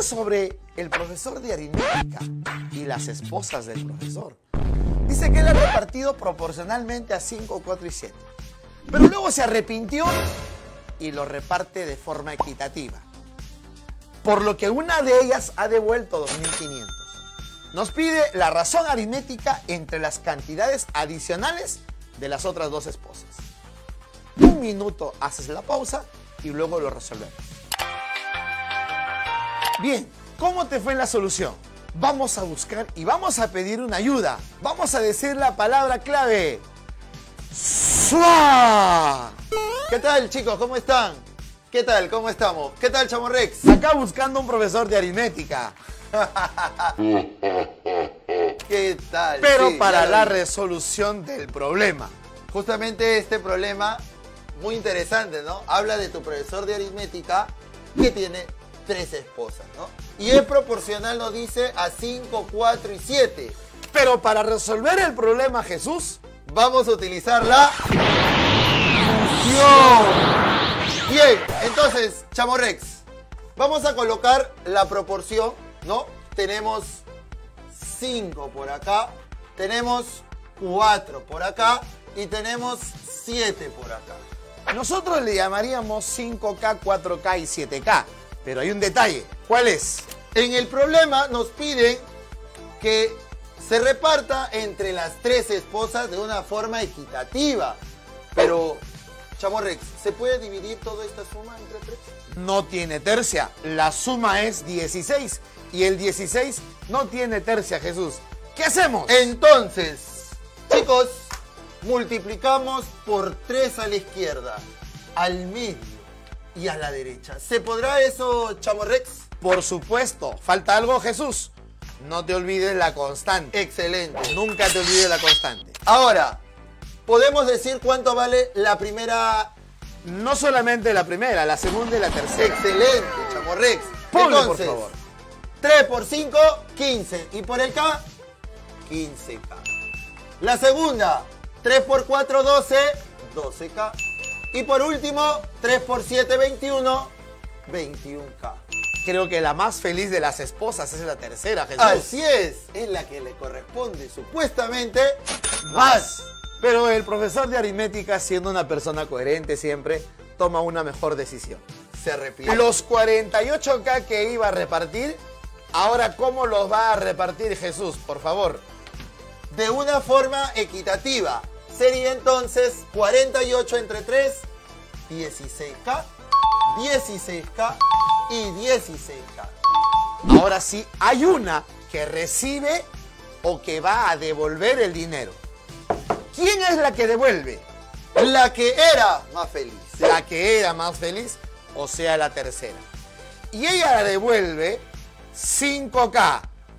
sobre el profesor de aritmética y las esposas del profesor. Dice que él ha repartido proporcionalmente a 5, 4 y 7. Pero luego se arrepintió y lo reparte de forma equitativa. Por lo que una de ellas ha devuelto 2.500. Nos pide la razón aritmética entre las cantidades adicionales de las otras dos esposas. Un minuto haces la pausa y luego lo resolvemos. Bien, ¿cómo te fue en la solución? Vamos a buscar y vamos a pedir una ayuda. Vamos a decir la palabra clave. ¡Sua! ¿Qué tal, chicos? ¿Cómo están? ¿Qué tal? ¿Cómo estamos? ¿Qué tal, Chamo Rex? Acá buscando un profesor de aritmética. ¿Qué tal? Pero Sí, para ya lo la vi. resolución del problema. Justamente este problema, muy interesante, ¿no? Habla de tu profesor de aritmética que tiene 3 esposas, ¿no? Y es proporcional, nos dice, a 5, 4 y 7. Pero para resolver el problema, Jesús, Vamos a utilizar la función. Bien, entonces, Chamo Rex, vamos a colocar la proporción, ¿no? Tenemos 5 por acá, tenemos 4 por acá y tenemos 7 por acá. nosotros le llamaríamos 5K, 4K y 7K. Pero hay un detalle. ¿Cuál es? En el problema nos piden que se reparta entre las 3 esposas de una forma equitativa. Pero, Chamo Rex, ¿se puede dividir toda esta suma entre 3? No tiene tercia. La suma es 16. Y el 16 no tiene tercia, Jesús. ¿Qué hacemos? Entonces, chicos, multiplicamos por 3 a la izquierda, al medio y a la derecha. ¿Se podrá eso, Chamo Rex? Por supuesto. ¿Falta algo, Jesús? No te olvides la constante. Excelente. Nunca te olvides la constante. Ahora, ¿podemos decir cuánto vale la primera? No solamente la primera, la segunda y la tercera. Excelente, Chamo Rex. Ponle, Entonces, por favor. 3 por 5, 15. Y por el K, 15K. La segunda, 3 por 4, 12, 12K. Y por último, 3 por 7, 21, 21K. Creo que la más feliz de las esposas es la tercera, Jesús. Así es la que le corresponde supuestamente más. Pero el profesor de aritmética, siendo una persona coherente siempre, toma una mejor decisión. Se arrepiente. Los 48K que iba a repartir, ahora ¿cómo los va a repartir Jesús? Por favor. De una forma equitativa. Sería entonces 48 entre 3, 16K, 16K y 16K. Ahora sí, hay una que recibe o que va a devolver el dinero. ¿Quién es la que devuelve? La que era más feliz. La que era más feliz, o sea, la tercera. Y ella devuelve 5K,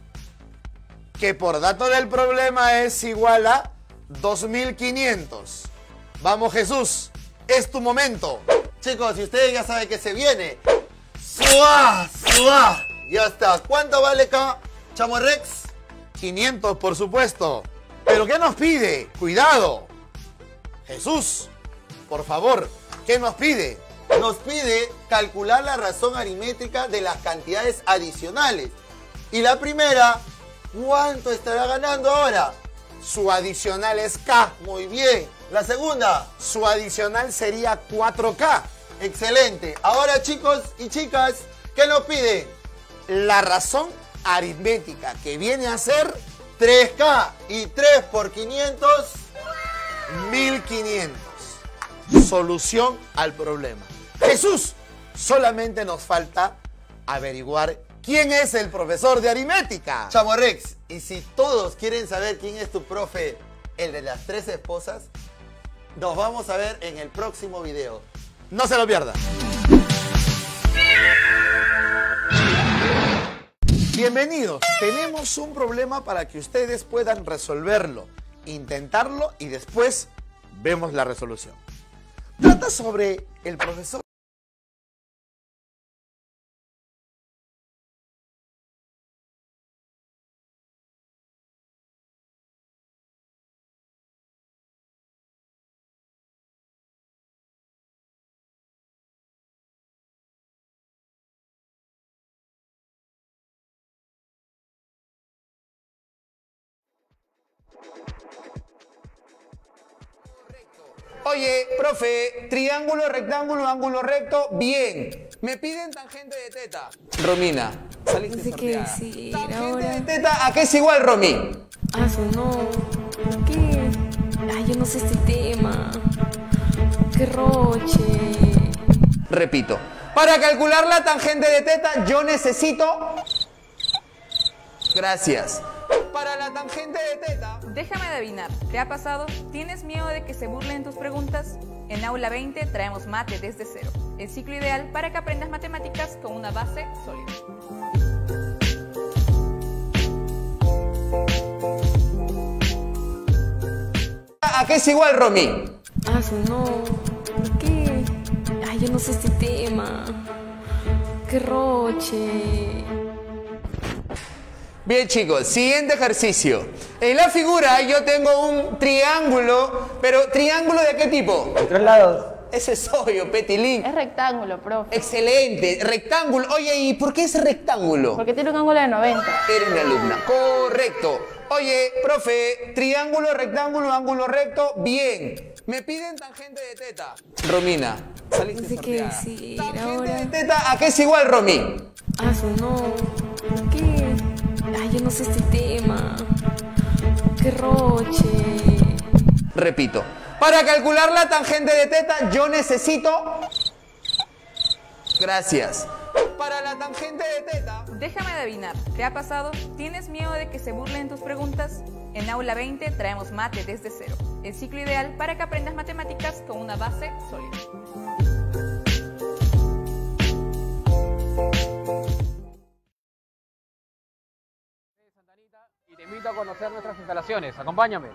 que por dato del problema es igual a 2.500. Vamos, Jesús, es tu momento. Chicos, y ustedes ya saben que se viene. ¡Suá! ¡Suá! Ya está. ¿Cuánto vale acá, Chamo Rex? 500, por supuesto. ¿Pero qué nos pide? Cuidado. Jesús, por favor, ¿qué nos pide? Nos pide calcular la razón aritmética de las cantidades adicionales. Y la primera, ¿cuánto estará ganando ahora? Su adicional es K. Muy bien. La segunda, Su adicional sería 4K. excelente. Ahora, chicos y chicas, ¿qué nos piden? La razón aritmética, que viene a ser 3K y 3 por 500. 1.500. Solución al problema. Jesús, solamente nos falta averiguar quién es el profesor de aritmética. Chamo Rex, y si todos quieren saber quién es tu profe, el de las 3 esposas, nos vamos a ver en el próximo video. No se lo pierda. Bienvenidos. Tenemos un problema para que ustedes puedan resolverlo, intentarlo y después vemos la resolución. Trata sobre el profesor Oye, profe, triángulo, rectángulo, ángulo recto, bien. Me piden tangente de teta. Romina, saliste No sé qué sorteada. decir Tangente ahora. de teta, ¿a qué es igual, Romy? Ah, no. ¿Qué? Ay, yo no sé este tema. Qué roche. Repito, para calcular la tangente de teta yo necesito... Gracias. Para la tangente de teta... Déjame adivinar, ¿te ha pasado? ¿Tienes miedo de que se burlen tus preguntas? En Aula 20 traemos mate desde cero, el ciclo ideal para que aprendas matemáticas con una base sólida. ¿A qué es igual, Romy? Ah, no. ¿Qué? Ay, yo no sé este tema. Qué roche. Bien, chicos, siguiente ejercicio. En la figura yo tengo un triángulo, pero ¿triángulo de qué tipo? De 3 lados. Ese es obvio, Petilín. Es rectángulo, profe. Excelente, rectángulo. Oye, ¿y por qué es rectángulo? Porque tiene un ángulo de 90. Eres mi alumna. Correcto. Oye, profe, triángulo, rectángulo, ángulo recto, bien. Me piden tangente de teta. Romina, saliste No sé qué sorteada. decir Tangente ahora. de teta, ¿a qué es igual, Romy? Ah, no. ¿Qué? Ay, yo no sé este tema. Qué roche. Repito, para calcular la tangente de teta yo necesito... Gracias. Para la tangente de teta... Déjame adivinar, ¿te ha pasado? ¿Tienes miedo de que se burlen tus preguntas? En Aula 20 traemos mate desde cero, el ciclo ideal para que aprendas matemáticas con una base sólida. Y te invito a conocer nuestras instalaciones. Acompáñame.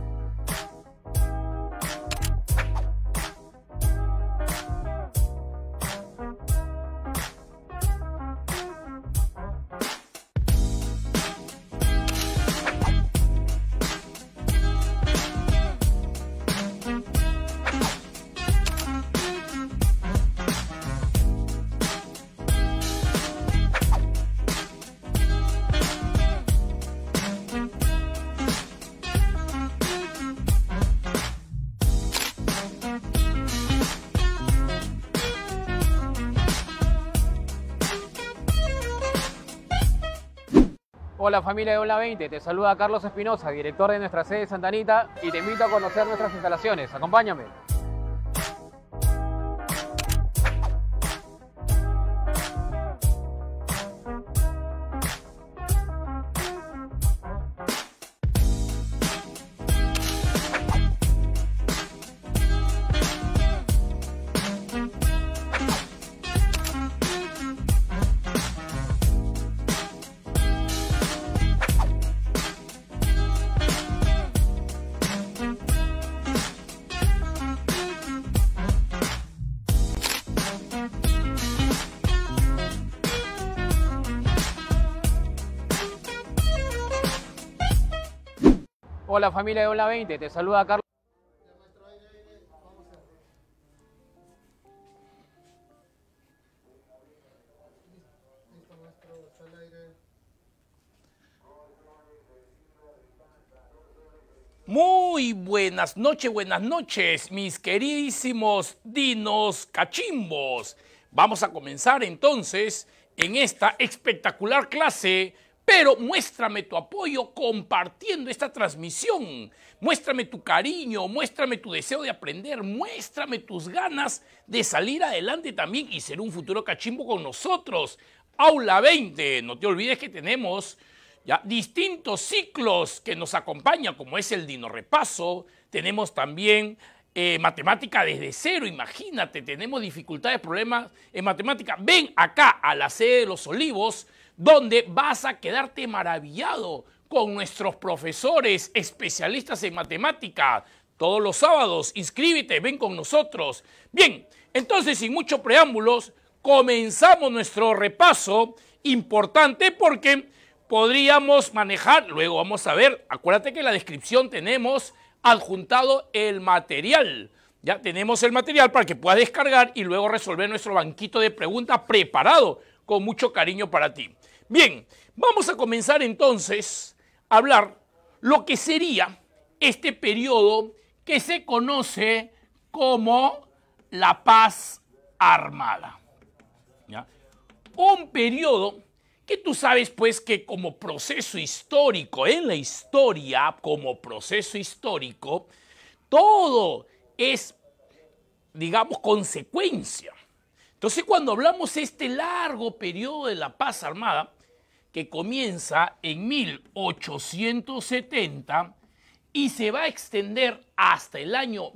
Hola familia de Aula 20, te saluda Carlos Espinosa, director de nuestra sede de Santa Anita, y te invito a conocer nuestras instalaciones. Acompáñame. Hola familia de Aula 20, te saluda Carlos. Muy buenas noches, mis queridísimos dinos cachimbos. Vamos a comenzar entonces en esta espectacular clase, pero muéstrame tu apoyo compartiendo esta transmisión. Muéstrame tu cariño, muéstrame tu deseo de aprender, muéstrame tus ganas de salir adelante también y ser un futuro cachimbo con nosotros. Aula 20, no te olvides que tenemos ya distintos ciclos que nos acompañan, como es el Dino Repaso. Tenemos también matemática desde cero, imagínate, tenemos dificultades, problemas en matemática. Ven acá a la sede de Los Olivos, donde vas a quedarte maravillado con nuestros profesores especialistas en matemática. Todos los sábados, inscríbete, ven con nosotros. Bien, entonces sin muchos preámbulos, comenzamos nuestro repaso importante porque podríamos manejar, luego vamos a ver, acuérdate que en la descripción tenemos adjuntado el material. Ya tenemos el material para que puedas descargar y luego resolver nuestro banquito de preguntas preparado con mucho cariño para ti. Bien, vamos a comenzar entonces a hablar lo que sería este periodo que se conoce como la paz armada. ¿Ya? Un periodo que tú sabes pues que como proceso histórico, en la historia como proceso histórico, todo es, digamos, consecuencia. Entonces cuando hablamos de este largo periodo de la paz armada, que comienza en 1870 y se va a extender hasta el año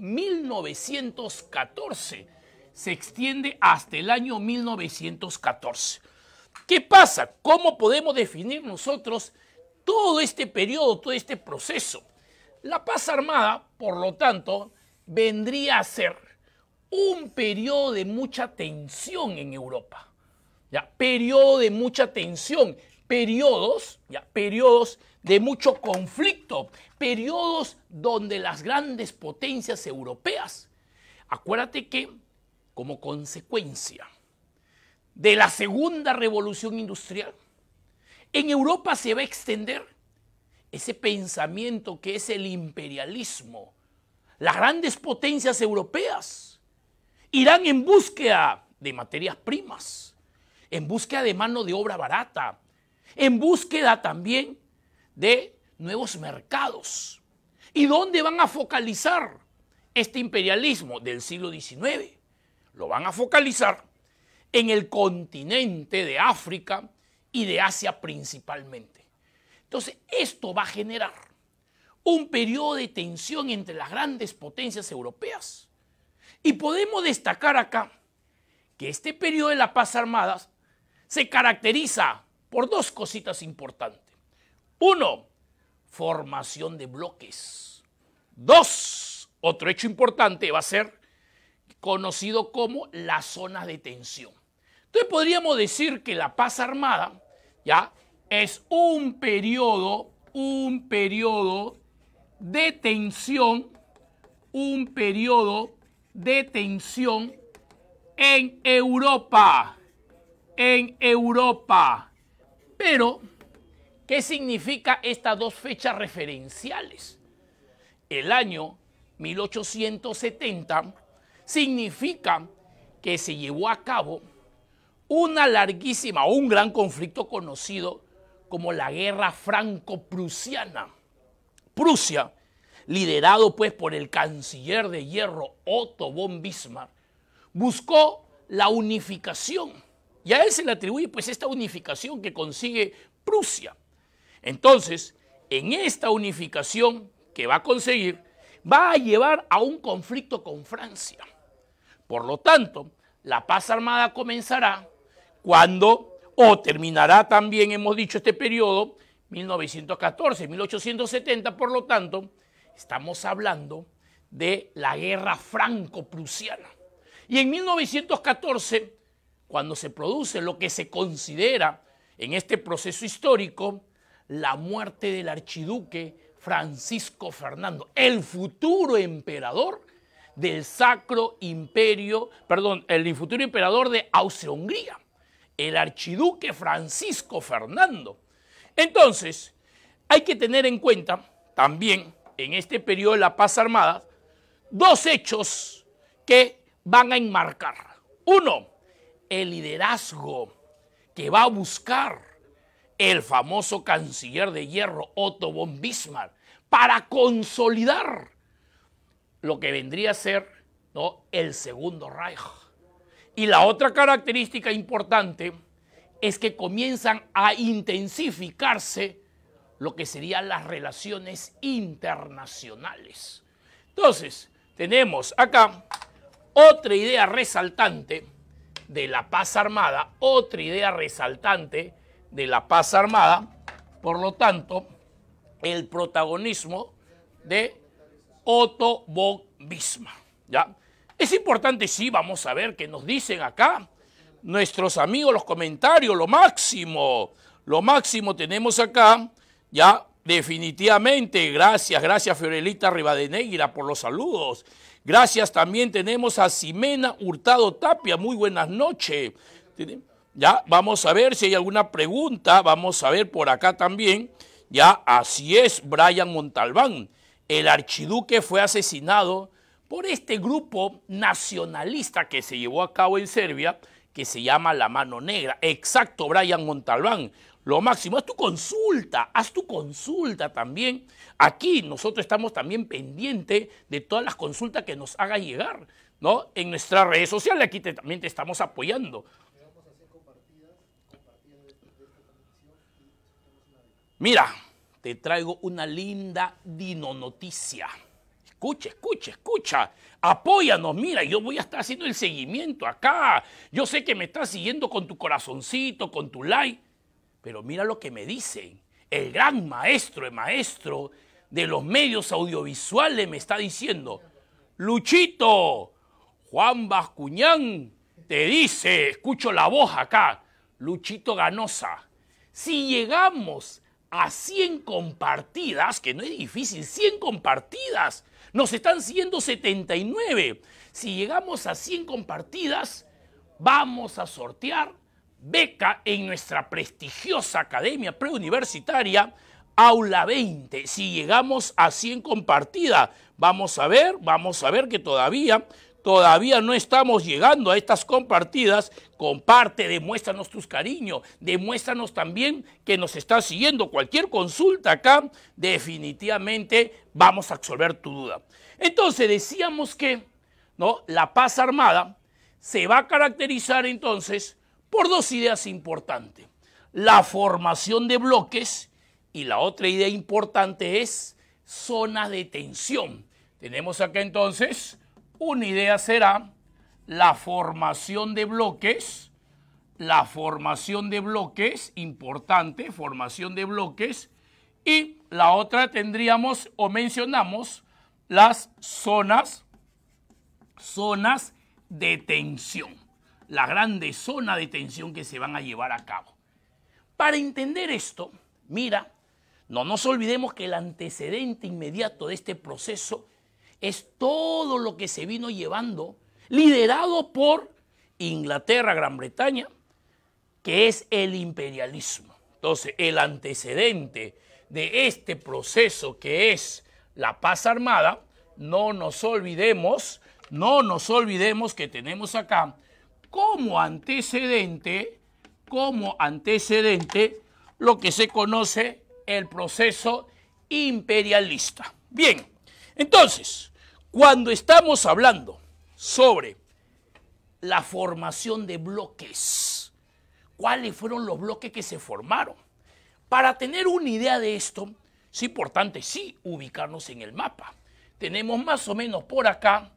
1914. Se extiende hasta el año 1914. ¿Qué pasa? ¿Cómo podemos definir nosotros todo este periodo, todo este proceso? La paz armada, por lo tanto, vendría a ser un periodo de mucha tensión en Europa. ¿Ya? Periodo de mucha tensión. Periodos de mucho conflicto, periodos donde las grandes potencias europeas, acuérdate que como consecuencia de la segunda revolución industrial, en Europa se va a extender ese pensamiento que es el imperialismo. Las grandes potencias europeas irán en búsqueda de materias primas, en búsqueda de mano de obra barata, en búsqueda también de nuevos mercados. ¿Y dónde van a focalizar este imperialismo del siglo XIX? Lo van a focalizar en el continente de África y de Asia principalmente. Entonces, esto va a generar un periodo de tensión entre las grandes potencias europeas. Y podemos destacar acá que este periodo de la paz armada se caracteriza por dos cositas importantes. Uno, formación de bloques. Dos, otro hecho importante va a ser conocido como las zonas de tensión. Entonces podríamos decir que la paz armada ya es un periodo de tensión, en Europa. Pero, ¿qué significa estas dos fechas referenciales? El año 1870 significa que se llevó a cabo una larguísima o un gran conflicto conocido como la Guerra Franco-Prusiana. Prusia, liderado pues por el canciller de hierro Otto von Bismarck, buscó la unificación. Y a él se le atribuye pues esta unificación que consigue Prusia. Entonces, en esta unificación que va a conseguir, va a llevar a un conflicto con Francia. Por lo tanto, la paz armada comenzará cuando, o terminará también, hemos dicho, este periodo, 1914, 1870, por lo tanto, estamos hablando de la Guerra Franco-Prusiana. Y en 1914, cuando se produce lo que se considera en este proceso histórico, la muerte del archiduque Francisco Fernando, el futuro emperador del Sacro Imperio, el futuro emperador de Austria-Hungría, el archiduque Francisco Fernando. Entonces, hay que tener en cuenta también en este periodo de la paz armada dos hechos que van a enmarcar. Uno, el liderazgo que va a buscar el famoso canciller de hierro Otto von Bismarck para consolidar lo que vendría a ser, ¿no?, el Segundo Reich. Y la otra característica importante es que comienzan a intensificarse lo que serían las relaciones internacionales. Entonces, tenemos acá otra idea resaltante de la paz armada, por lo tanto, el protagonismo de Otto von Bismarck, ¿ya? Es importante, sí, vamos a ver qué nos dicen acá nuestros amigos, los comentarios, lo máximo tenemos acá, ya, definitivamente, gracias Fiorelita Rivadeneira por los saludos. Gracias, también tenemos a Ximena Hurtado Tapia, muy buenas noches. Ya, vamos a ver si hay alguna pregunta, vamos a ver por acá también. Ya, así es, Brian Montalbán. el archiduque fue asesinado por este grupo nacionalista que se llevó a cabo en Serbia, que se llama La Mano Negra. Exacto, Brian Montalbán. Lo máximo, haz tu consulta también. Aquí nosotros estamos también pendientes de todas las consultas que nos haga llegar, ¿no? En nuestras redes sociales, aquí también te estamos apoyando. Mira, te traigo una linda dino noticia. Escucha. Apóyanos, mira, yo voy a estar haciendo el seguimiento acá. Yo sé que me estás siguiendo con tu corazoncito, con tu like. Pero mira lo que me dicen. El gran maestro de los medios audiovisuales me está diciendo: Luchito, Juan Bascuñán te dice, escucho la voz acá, Luchito Ganosa, si llegamos a 100 compartidas, que no es difícil, 100 compartidas, nos están siguiendo 79. Si llegamos a 100 compartidas, vamos a sortear beca en nuestra prestigiosa academia preuniversitaria Aula 20. Si llegamos a 100 compartidas, vamos a ver que todavía no estamos llegando a estas compartidas. Comparte, demuéstranos tus cariños, demuéstranos también que nos estás siguiendo. Cualquier consulta acá, definitivamente vamos a absolver tu duda. Entonces decíamos que, ¿no?, la paz armada se va a caracterizar entonces por dos ideas importantes: la formación de bloques, y la otra idea importante es zonas de tensión. Tenemos acá entonces, una idea será la formación de bloques, importante, formación de bloques, y la otra tendríamos o mencionamos las zonas de tensión, la grande zona de tensión que se van a llevar a cabo. Para entender esto, mira, no nos olvidemos que el antecedente inmediato de este proceso es todo lo que se vino llevando, liderado por Inglaterra, Gran Bretaña, que es el imperialismo. Entonces, el antecedente de este proceso, que es la paz armada, no nos olvidemos que tenemos acá como antecedente lo que se conoce el proceso imperialista. Bien, entonces, cuando estamos hablando sobre la formación de bloques, ¿cuáles fueron los bloques que se formaron? Para tener una idea de esto, es importante, sí, ubicarnos en el mapa. Tenemos más o menos por acá,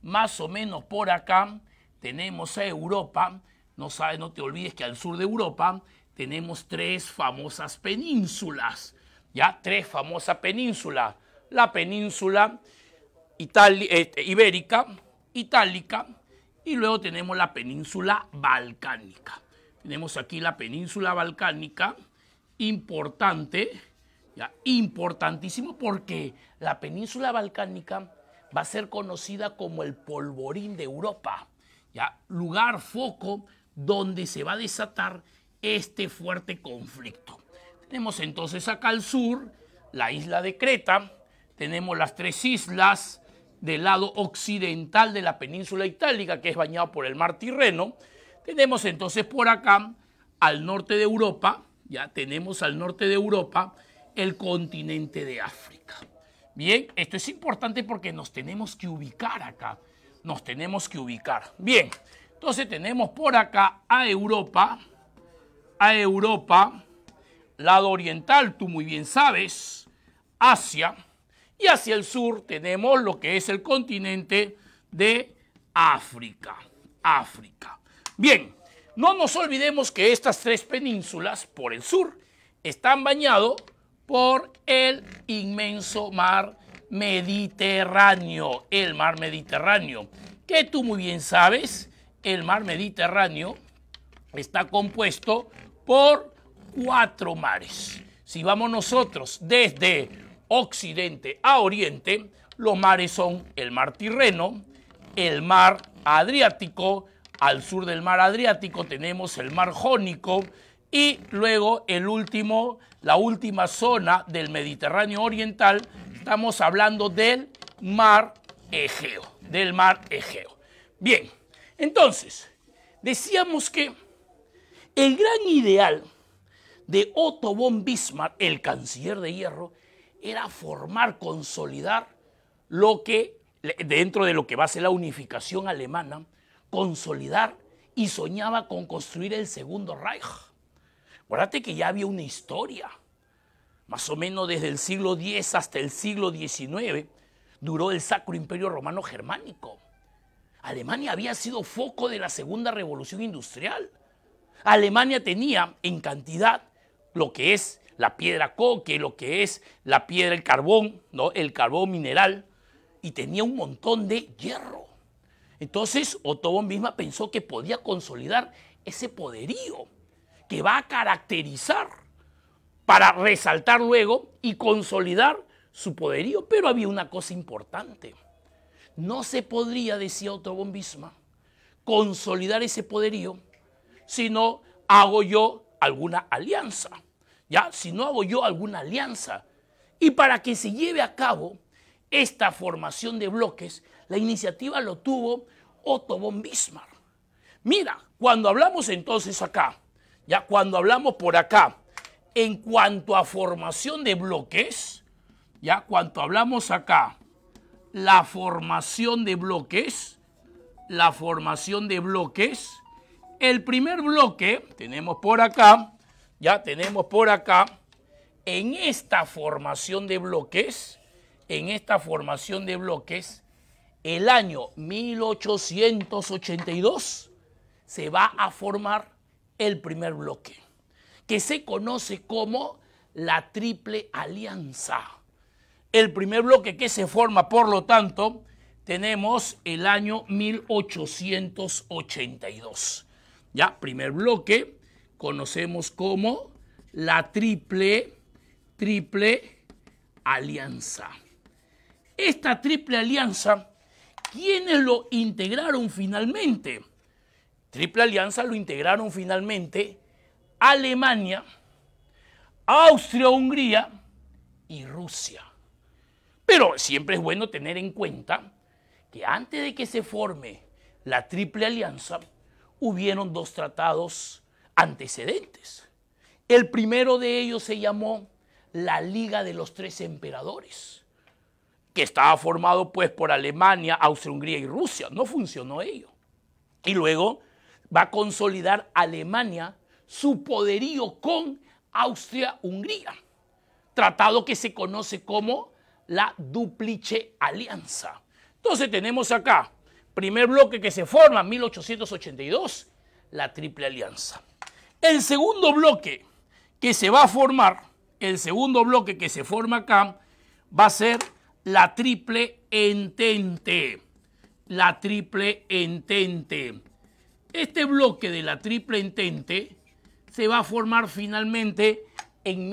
tenemos a Europa. No te olvides que al sur de Europa tenemos tres famosas penínsulas, ¿ya? Tres famosas penínsulas. La península ibérica, itálica, y luego tenemos la península balcánica. Tenemos aquí la península balcánica, importante, ¿ya? Importantísimo, porque la península balcánica va a ser conocida como el polvorín de Europa, ¿ya? Lugar, foco, donde se va a desatar este fuerte conflicto. Tenemos entonces acá al sur la isla de Creta, tenemos las tres islas del lado occidental de la península itálica, que es bañado por el mar Tirreno. Tenemos entonces por acá al norte de Europa, ya tenemos al norte de Europa el continente de África. Bien, esto es importante porque nos tenemos que ubicar acá, Bien, entonces tenemos por acá a Europa, lado oriental, tú muy bien sabes, Asia, y hacia el sur tenemos lo que es el continente de África. Bien, no nos olvidemos que estas tres penínsulas por el sur están bañados por el inmenso mar Mediterráneo, que tú muy bien sabes, el mar Mediterráneo está compuesto por 4 mares. Si vamos nosotros desde occidente a oriente, los mares son el mar Tirreno, el mar Adriático, al sur del mar Adriático tenemos el mar Jónico, y luego la última zona del Mediterráneo oriental Estamos hablando del mar Egeo, del mar Egeo. Bien, entonces, decíamos que el gran ideal de Otto von Bismarck, el canciller de hierro, era formar, consolidar lo que, dentro de lo que va a ser la unificación alemana, consolidar y soñaba con construir el Segundo Reich. Acuérdate que ya había una historia, más o menos desde el siglo X hasta el siglo XIX, duró el Sacro Imperio Romano Germánico. Alemania había sido foco de la Segunda Revolución Industrial. Alemania tenía en cantidad lo que es la piedra coque, lo que es la piedra, el carbón, ¿no? El carbón mineral, y tenía un montón de hierro. Entonces Otto von Bismarck pensó que podía consolidar ese poderío que va a caracterizar para resaltar luego y consolidar su poderío. Pero había una cosa importante. No se podría, decía Otto von Bismarck, consolidar ese poderío si no hago yo alguna alianza. ¿Ya? Si no hago yo alguna alianza. Y para que se lleve a cabo esta formación de bloques, la iniciativa lo tuvo Otto von Bismarck. Mira, cuando hablamos entonces acá, ya cuando hablamos por acá, en cuanto a formación de bloques, ya cuando hablamos acá, la formación de bloques, el primer bloque, tenemos por acá, ya tenemos por acá, en esta formación de bloques, el año 1882 se va a formar el primer bloque, que se conoce como la Triple Alianza. El primer bloque que se forma, por lo tanto, tenemos el año 1882. Ya, primer bloque, conocemos como la Triple Alianza. Esta Triple Alianza, ¿quiénes lo integraron finalmente? Triple Alianza lo integraron finalmente Alemania, Austria-Hungría y Rusia. Pero siempre es bueno tener en cuenta que antes de que se forme la Triple Alianza, hubieron dos tratados antecedentes. El primero de ellos se llamó la Liga de los Tres Emperadores, que estaba formado pues por Alemania, Austria-Hungría y Rusia. No funcionó ello. Y luego va a consolidar Alemania su poderío con Austria-Hungría. Tratado que se conoce como la Dúplice Alianza. Entonces tenemos acá, primer bloque que se forma en 1882, la Triple Alianza. El segundo bloque que se va a formar, el segundo bloque que se forma acá, va a ser la Triple Entente. La Triple Entente. Este bloque de la Triple Entente se va a formar finalmente en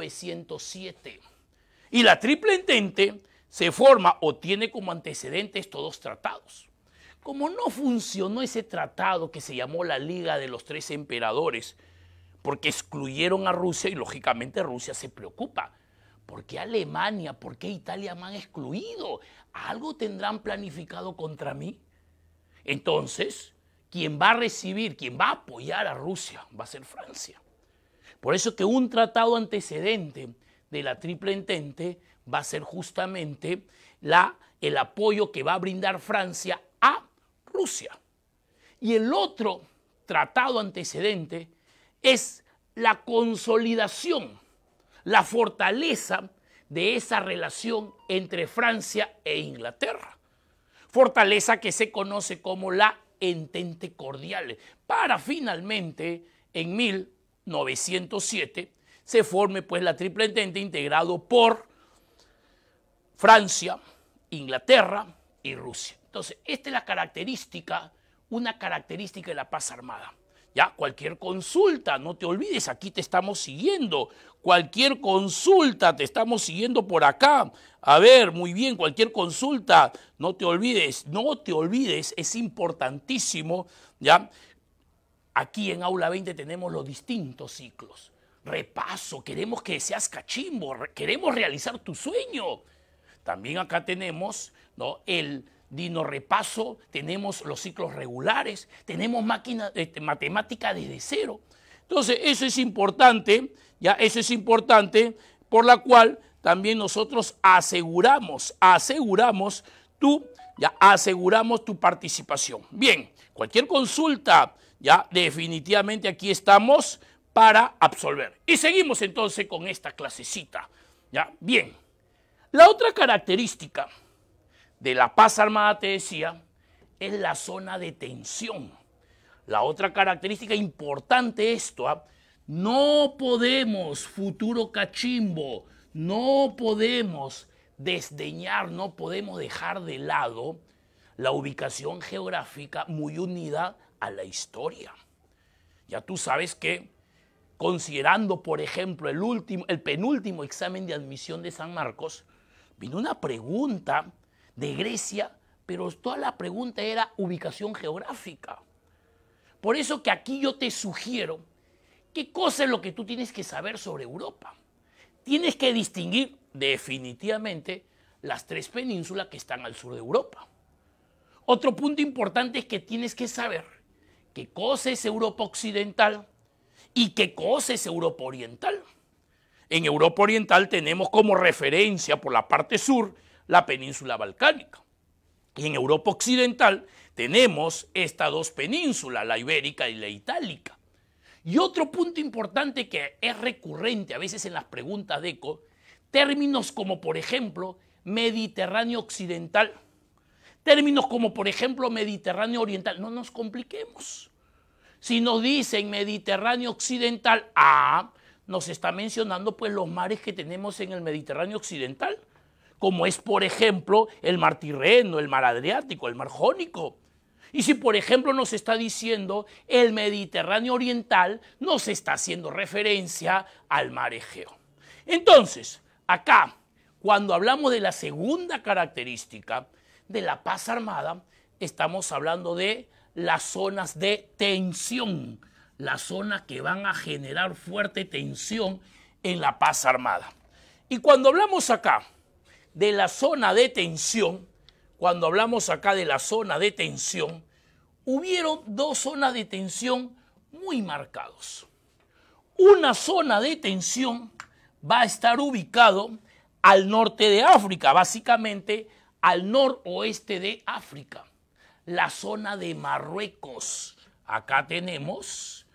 1907. Y la Triple Entente se forma o tiene como antecedente estos dos tratados. Como no funcionó ese tratado que se llamó la Liga de los Tres Emperadores, porque excluyeron a Rusia y lógicamente Rusia se preocupa. ¿Por qué Alemania, por qué Italia me han excluido? ¿Algo tendrán planificado contra mí? Entonces, quien va a recibir, quien va a apoyar a Rusia va a ser Francia. Por eso que un tratado antecedente de la Triple Entente va a ser justamente el apoyo que va a brindar Francia a Rusia. Y el otro tratado antecedente es la consolidación, la fortaleza de esa relación entre Francia e Inglaterra. Fortaleza que se conoce como la Entente Cordial, para finalmente en 1907 se forme pues la Triple Entente integrado por Francia, Inglaterra y Rusia. Entonces, esta es la característica, una característica de la paz armada. Ya, cualquier consulta, no te olvides, aquí te estamos siguiendo. Cualquier consulta, te estamos siguiendo por acá. A ver, muy bien, cualquier consulta, no te olvides, es importantísimo, ¿ya? Aquí en Aula 20 tenemos los distintos ciclos. Repaso, queremos que seas cachimbo, queremos realizar tu sueño. También acá tenemos, ¿no?, el dinorepaso, tenemos los ciclos regulares, tenemos matemática desde cero. Entonces, eso es importante, ya, eso es importante, por la cual también nosotros aseguramos tu participación. Bien, cualquier consulta, ya, definitivamente aquí estamos para absolver. Y seguimos entonces con esta clasecita, ya. Bien, la otra característica de la paz armada, te decía, es la zona de tensión. La otra característica importante es esto, no podemos, futuro cachimbo, no podemos desdeñar, no podemos dejar de lado la ubicación geográfica muy unida a la historia. Ya tú sabes que, considerando, por ejemplo, el penúltimo examen de admisión de San Marcos, vino una pregunta de Grecia, pero toda la pregunta era ubicación geográfica. Por eso que aquí yo te sugiero qué cosa es lo que tú tienes que saber sobre Europa. Tienes que distinguir definitivamente las 3 penínsulas que están al sur de Europa. Otro punto importante es que tienes que saber qué cosa es Europa occidental y qué cosa es Europa oriental. En Europa oriental tenemos como referencia por la parte sur la península balcánica. Y en Europa occidental tenemos estas 2 penínsulas, la ibérica y la itálica. Y otro punto importante que es recurrente a veces en las preguntas de ECO, términos como por ejemplo Mediterráneo occidental, términos como por ejemplo Mediterráneo oriental. No nos compliquemos. Si nos dicen Mediterráneo occidental, nos está mencionando pues los mares que tenemos en el Mediterráneo occidental, como es por ejemplo el mar Tirreno, el mar Adriático, el mar Jónico. Y si por ejemplo nos está diciendo el Mediterráneo oriental, nos está haciendo referencia al mar Egeo. Entonces, acá, cuando hablamos de la segunda característica de la paz armada, estamos hablando de las zonas de tensión, las zonas que van a generar fuerte tensión en la paz armada. Y cuando hablamos acá de la zona de tensión, hubieron 2 zonas de tensión muy marcados. Una zona de tensión va a estar ubicado al norte de África, básicamente al noroeste de África, la zona de Marruecos. Acá tenemos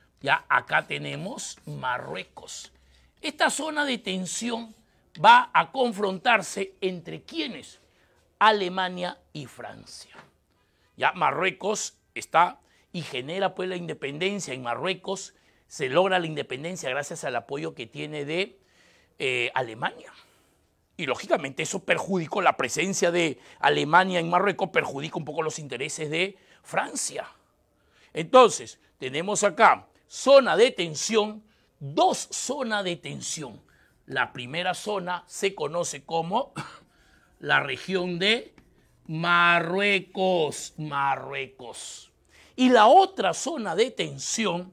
Marruecos. Esta zona de tensión va a confrontarse entre ¿quiénes? Alemania y Francia. Ya Marruecos está y genera pues la independencia. En Marruecos se logra la independencia gracias al apoyo que tiene de Alemania. Y lógicamente eso perjudicó, la presencia de Alemania en Marruecos perjudica un poco los intereses de Francia. Entonces, tenemos acá zona de tensión, 2 zonas de tensión. La primera zona se conoce como la región de Marruecos. Y la otra zona de tensión,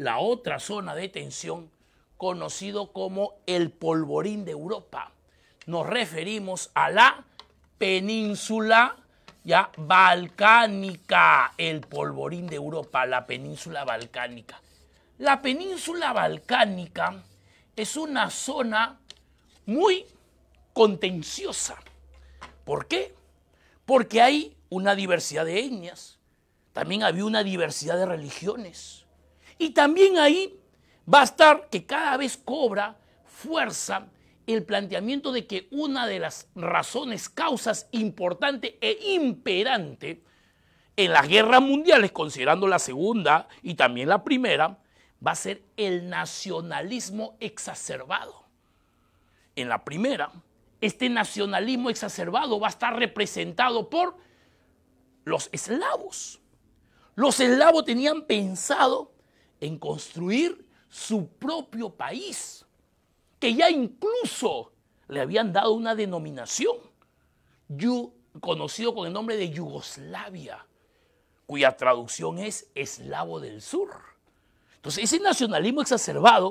conocido como el polvorín de Europa. Nos referimos a la península ya balcánica, el polvorín de Europa, la península balcánica. La península balcánica es una zona muy contenciosa. ¿Por qué? Porque hay una diversidad de etnias, también había una diversidad de religiones. Y también ahí va a estar que cada vez cobra fuerza el planteamiento de que una de las razones, causas importante e imperante en las guerras mundiales, considerando la segunda y también la primera, va a ser el nacionalismo exacerbado. En la primera, este nacionalismo exacerbado va a estar representado por los eslavos. Los eslavos tenían pensado en construir su propio país, que ya incluso le habían dado una denominación, conocido con el nombre de Yugoslavia, cuya traducción es eslavo del sur. Entonces, ese nacionalismo exacerbado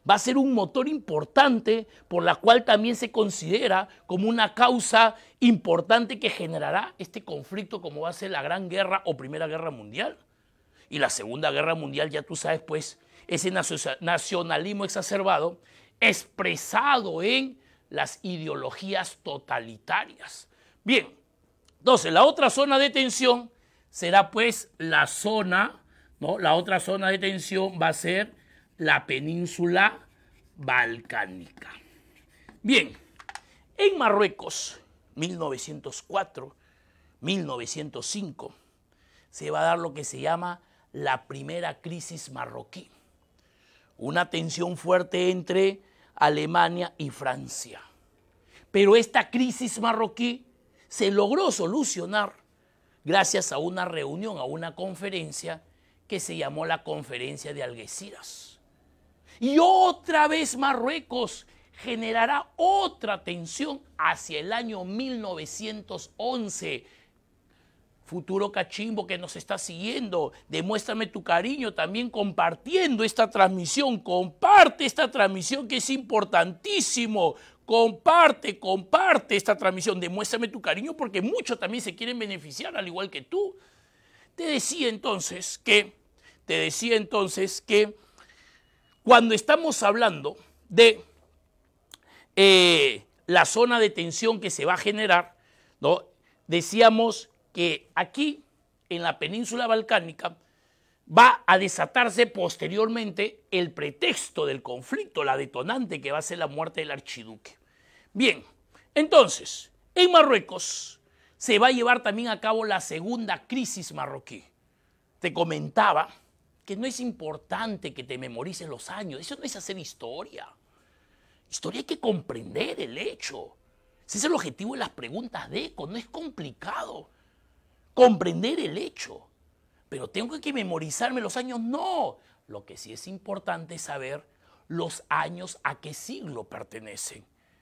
va a ser un motor importante por la cual también se considera como una causa importante que generará este conflicto como va a ser la Gran Guerra o Primera Guerra Mundial. Y la Segunda Guerra Mundial, ya tú sabes, pues, ese nacionalismo exacerbado expresado en las ideologías totalitarias. Bien, entonces la otra zona de tensión será pues la zona, ¿no? La otra zona de tensión va a ser la península balcánica. Bien, en Marruecos, 1904, 1905, se va a dar lo que se llama la primera crisis marroquí. Una tensión fuerte entre Alemania y Francia. Pero esta crisis marroquí se logró solucionar gracias a una reunión, a una conferencia que se llamó la Conferencia de Algeciras. Y otra vez Marruecos generará otra tensión hacia el año 1911. Futuro cachimbo que nos está siguiendo, demuéstrame tu cariño también compartiendo esta transmisión. Comparte esta transmisión que es importantísimo. Comparte esta transmisión. Demuéstrame tu cariño porque muchos también se quieren beneficiar al igual que tú. Te decía entonces que cuando estamos hablando de la zona de tensión que se va a generar, ¿no? Decíamos que aquí, en la península balcánica, va a desatarse posteriormente el pretexto del conflicto, la detonante que va a ser la muerte del archiduque. Bien, entonces, en Marruecos se va a llevar también a cabo la segunda crisis marroquí. Te comentaba que no es importante que te memorices los años, eso no es hacer historia. Historia hay que comprender el hecho. Ese es el objetivo de las preguntas de ECO, no es complicado. Comprender el hecho. Pero tengo que memorizarme los años, no. Lo que sí es importante es saber los años a qué siglo pertenecen.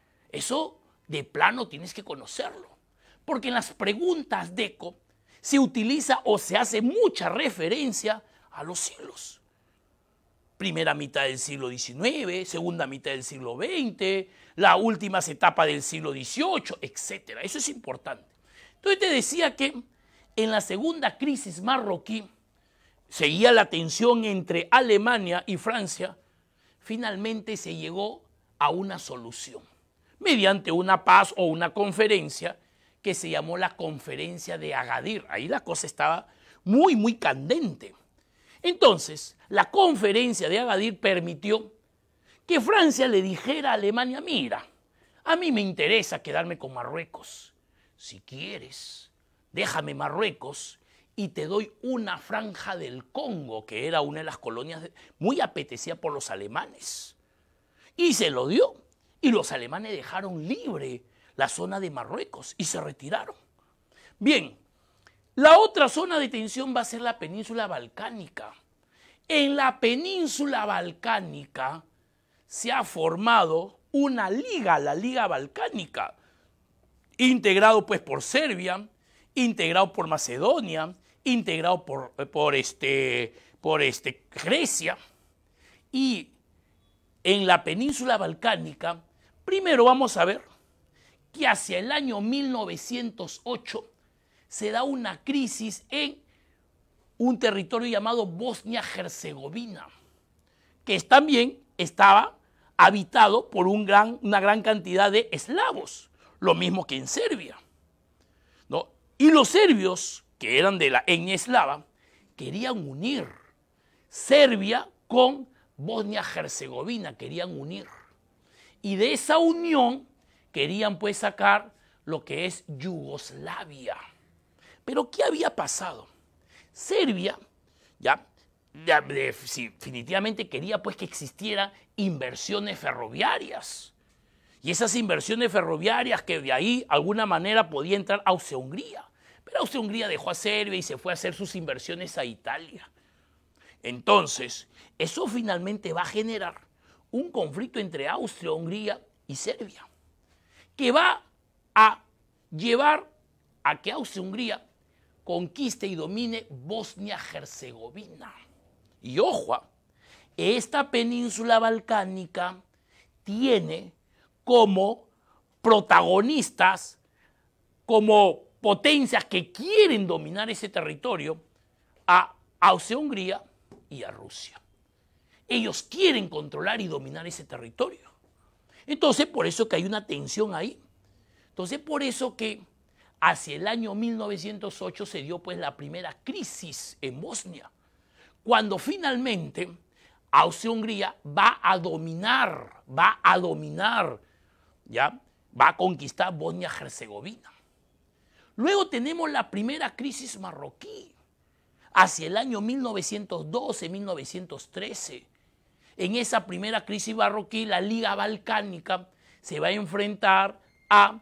Eso de plano tienes que conocerlo. Porque en las preguntas de ECO se utiliza o se hace mucha referencia a los siglos. Primera mitad del siglo XIX, segunda mitad del siglo XX, las últimas etapas del siglo XVIII, etc. Eso es importante. Entonces te decía que en la segunda crisis marroquí seguía la tensión entre Alemania y Francia. Finalmente se llegó a una solución mediante una paz o una conferencia que se llamó la Conferencia de Agadir. Ahí la cosa estaba muy candente. Entonces, la Conferencia de Agadir permitió que Francia le dijera a Alemania: mira, a mí me interesa quedarme con Marruecos. Si quieres, déjame Marruecos y te doy una franja del Congo, que era una de las colonias muy apetecida por los alemanes. Y se lo dio. Y los alemanes dejaron libre la zona de Marruecos y se retiraron. Bien, la otra zona de tensión va a ser la península balcánica. En la península balcánica se ha formado una liga, la Liga Balcánica, integrado pues por Serbia, integrado por Macedonia, integrado por Grecia. Y en la península balcánica, primero vamos a ver que hacia el año 1908 se da una crisis en un territorio llamado Bosnia-Herzegovina, que también estaba habitado por una gran cantidad de eslavos, lo mismo que en Serbia, ¿no? Y los serbios, que eran de la etnia eslava, querían unir Serbia con Bosnia-Herzegovina, querían unir. Y de esa unión querían pues sacar lo que es Yugoslavia. Pero ¿qué había pasado? Serbia definitivamente quería pues que existieran inversiones ferroviarias. Y esas inversiones ferroviarias que de ahí de alguna manera podía entrar Austria-Hungría. Pero Austria-Hungría dejó a Serbia y se fue a hacer sus inversiones a Italia. Entonces, eso finalmente va a generar un conflicto entre Austria-Hungría y Serbia, que va a llevar a que Austria-Hungría conquiste y domine Bosnia-Herzegovina. Y ojo, esta península balcánica tiene como protagonistas, como potencias que quieren dominar ese territorio, a Austria-Hungría y a Rusia. Ellos quieren controlar y dominar ese territorio. Entonces, por eso que hay una tensión ahí. Entonces, por eso que hacia el año 1908 se dio pues la primera crisis en Bosnia, cuando finalmente Austria-Hungría va a dominar, ¿ya? Va a conquistar Bosnia-Herzegovina. Luego tenemos la primera crisis marroquí, hacia el año 1912-1913. En esa primera crisis marroquí, la Liga Balcánica se va a enfrentar al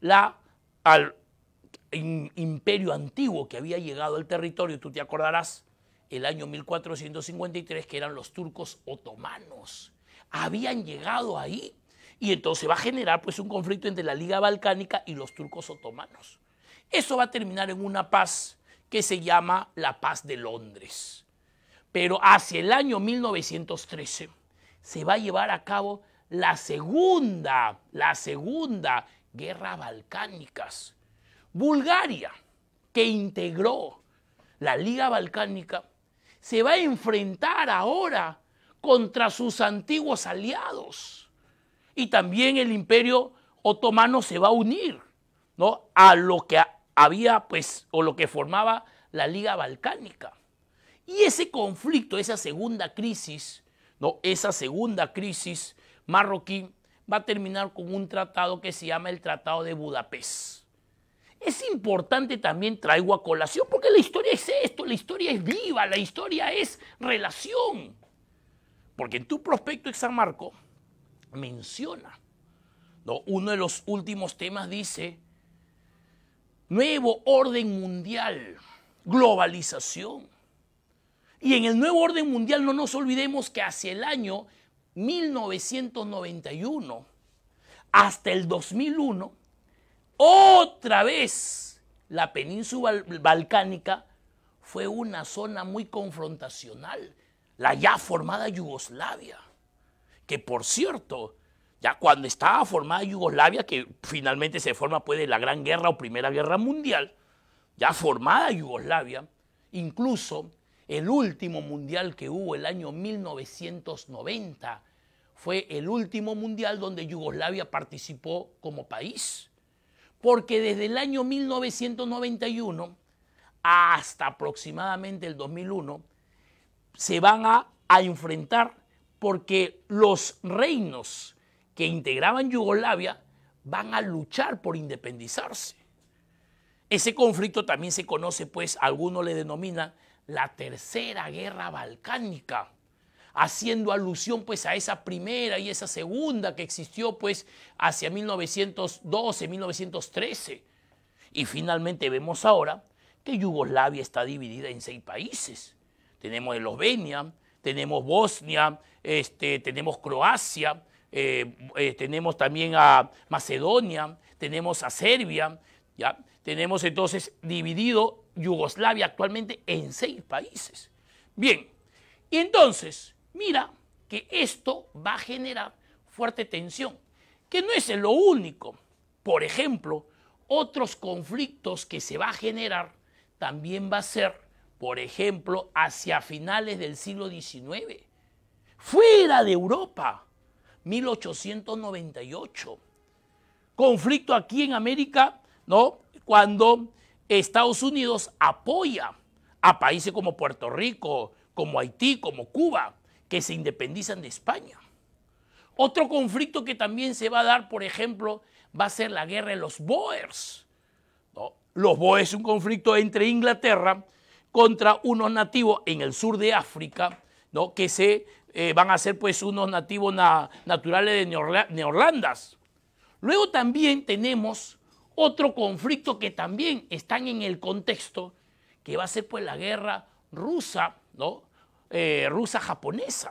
imperio antiguo que había llegado al territorio, tú te acordarás, el año 1453, que eran los turcos otomanos. Habían llegado ahí y entonces va a generar pues un conflicto entre la Liga Balcánica y los turcos otomanos. Eso va a terminar en una paz que se llama la Paz de Londres. Pero hacia el año 1913 se va a llevar a cabo la segunda guerra balcánicas. Bulgaria, que integró la Liga Balcánica, se va a enfrentar ahora contra sus antiguos aliados. Y también el Imperio Otomano se va a unir, ¿no?, a lo que había, pues, o lo que formaba la Liga Balcánica. Y ese conflicto, esa segunda crisis, ¿no?, esa segunda crisis marroquí va a terminar con un tratado que se llama el Tratado de Budapest. Es importante también, traigo a colación, porque la historia es esto, la historia es viva, la historia es relación. Porque en tu prospecto de San Marco menciona, ¿no?, uno de los últimos temas dice: nuevo orden mundial, globalización. Y en el nuevo orden mundial no nos olvidemos que hacia el año 1991 hasta el 2001, otra vez la península balcánica fue una zona muy confrontacional, la ya formada Yugoslavia, que por cierto, ya cuando estaba formada Yugoslavia, que finalmente se forma pues de la Gran Guerra o Primera Guerra Mundial, ya formada Yugoslavia, incluso el último mundial que hubo el año 1990 fue el último mundial donde Yugoslavia participó como país. Porque desde el año 1991 hasta aproximadamente el 2001 se van a enfrentar, porque los reinos que integraban Yugoslavia van a luchar por independizarse. Ese conflicto también se conoce, pues, algunos le denominan la Tercera Guerra Balcánica, haciendo alusión pues a esa primera y esa segunda que existió pues hacia 1912, 1913. Y finalmente vemos ahora que Yugoslavia está dividida en 6 países. Tenemos Eslovenia, tenemos Bosnia, tenemos Croacia, tenemos también a Macedonia, tenemos a Serbia, ¿ya? Tenemos entonces dividido Yugoslavia actualmente en 6 países. Bien, y entonces mira que esto va a generar fuerte tensión, que no es lo único. Por ejemplo, otros conflictos que se va a generar también va a ser, por ejemplo, hacia finales del siglo XIX, fuera de Europa, 1898. Conflicto aquí en América, ¿no?, cuando Estados Unidos apoya a países como Puerto Rico, como Haití, como Cuba, que se independizan de España. Otro conflicto que también se va a dar, por ejemplo, va a ser la guerra de los Bóers, ¿no? Los Bóers es un conflicto entre Inglaterra contra unos nativos en el sur de África, ¿no?, que van a ser pues unos nativos naturales de Neerlandas. Luego también tenemos otro conflicto que también están en el contexto, que va a ser pues la guerra rusa, ¿no?, rusa-japonesa,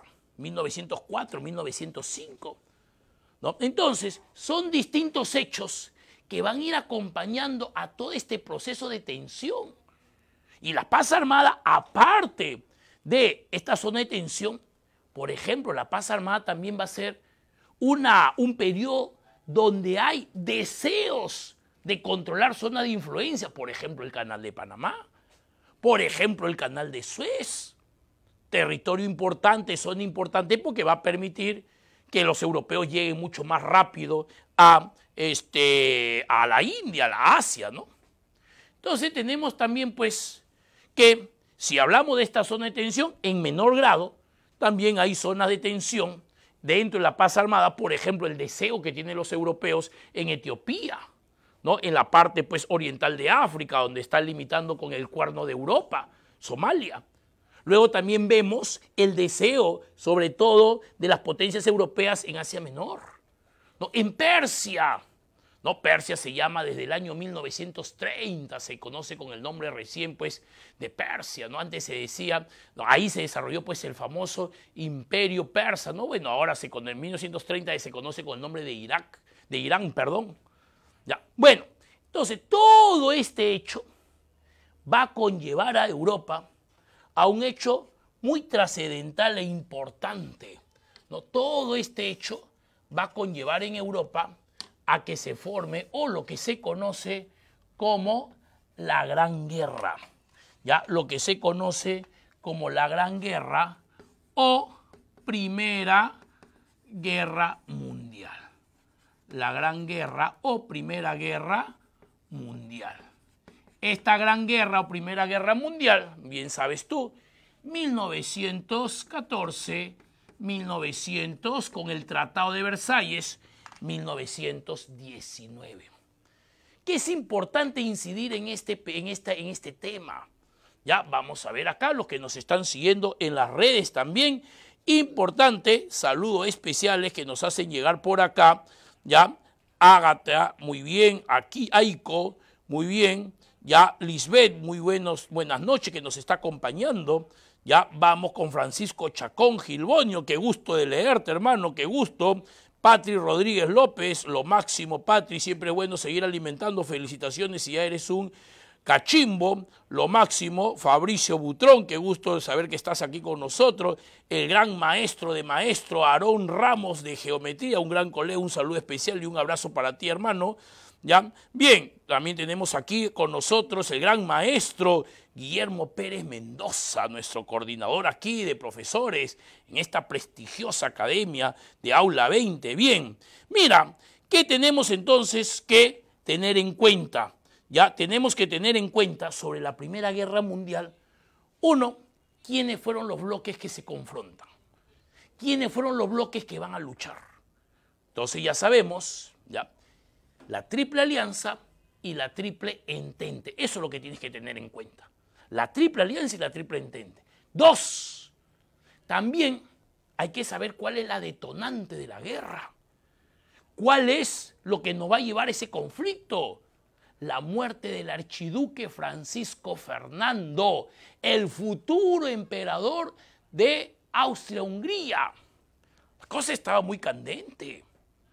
1904-1905, ¿no? Entonces, son distintos hechos que van a ir acompañando a todo este proceso de tensión. Y la paz armada, aparte de esta zona de tensión, por ejemplo, la paz armada también va a ser un periodo donde hay deseos de controlar zonas de influencia, por ejemplo, el canal de Panamá, por ejemplo, el canal de Suez, territorio importante, zona importante, porque va a permitir que los europeos lleguen mucho más rápido a la India, a la Asia, ¿no? Entonces tenemos también, pues, que si hablamos de esta zona de tensión, en menor grado, también hay zonas de tensión dentro de la paz armada, por ejemplo, el deseo que tienen los europeos en Etiopía, ¿no? En la parte, pues, oriental de África, donde están limitando con el cuerno de Europa, Somalia. Luego también vemos el deseo, sobre todo, de las potencias europeas en Asia Menor, ¿no? En Persia, ¿no? Persia se llama desde el año 1930, se conoce con el nombre recién, pues, de Persia, ¿no? Antes se decía, no, ahí se desarrolló, pues, el famoso imperio persa, ¿no? Bueno, ahora con el 1930 se conoce con el nombre de Irán, perdón. Ya. Bueno, entonces todo este hecho va a conllevar a Europa a un hecho muy trascendental e importante, ¿no? Todo este hecho va a conllevar en Europa a que se forme o lo que se conoce como la Gran Guerra, ya lo que se conoce como la Gran Guerra o Primera Guerra Mundial. La Gran Guerra o Primera Guerra Mundial. Esta Gran Guerra o Primera Guerra Mundial, bien sabes tú, 1914, 1900 con el Tratado de Versalles, 1919. ¿Qué es importante incidir en este tema? Ya vamos a ver acá los que nos están siguiendo en las redes también. Importante, saludos especiales que nos hacen llegar por acá. Ya, Ágata, muy bien. Aquí, Aiko, muy bien. Ya, Lisbeth, muy buenas noches, que nos está acompañando. Ya, vamos con Francisco Chacón Gilbonio, qué gusto de leerte, hermano, qué gusto. Patri Rodríguez López, lo máximo, Patri, siempre es bueno seguir alimentando, felicitaciones si ya eres un cachimbo, lo máximo. Fabricio Butrón, qué gusto de saber que estás aquí con nosotros. El gran maestro de maestro, Aarón Ramos de Geometría, un gran colega, un saludo especial y un abrazo para ti, hermano. ¿Ya? Bien, también tenemos aquí con nosotros el gran maestro Guillermo Pérez Mendoza, nuestro coordinador aquí de profesores en esta prestigiosa academia de Aula 20. Bien, mira, ¿qué tenemos entonces que tener en cuenta? Ya tenemos que tener en cuenta sobre la Primera Guerra Mundial, uno, quiénes fueron los bloques que se confrontan, quiénes fueron los bloques que van a luchar. Entonces ya sabemos, ya, la Triple Alianza y la Triple Entente. Eso es lo que tienes que tener en cuenta. La Triple Alianza y la Triple Entente. Dos, también hay que saber cuál es la detonante de la guerra. ¿Cuál es lo que nos va a llevar a ese conflicto? La muerte del archiduque Francisco Fernando, el futuro emperador de Austria-Hungría. La cosa estaba muy candente.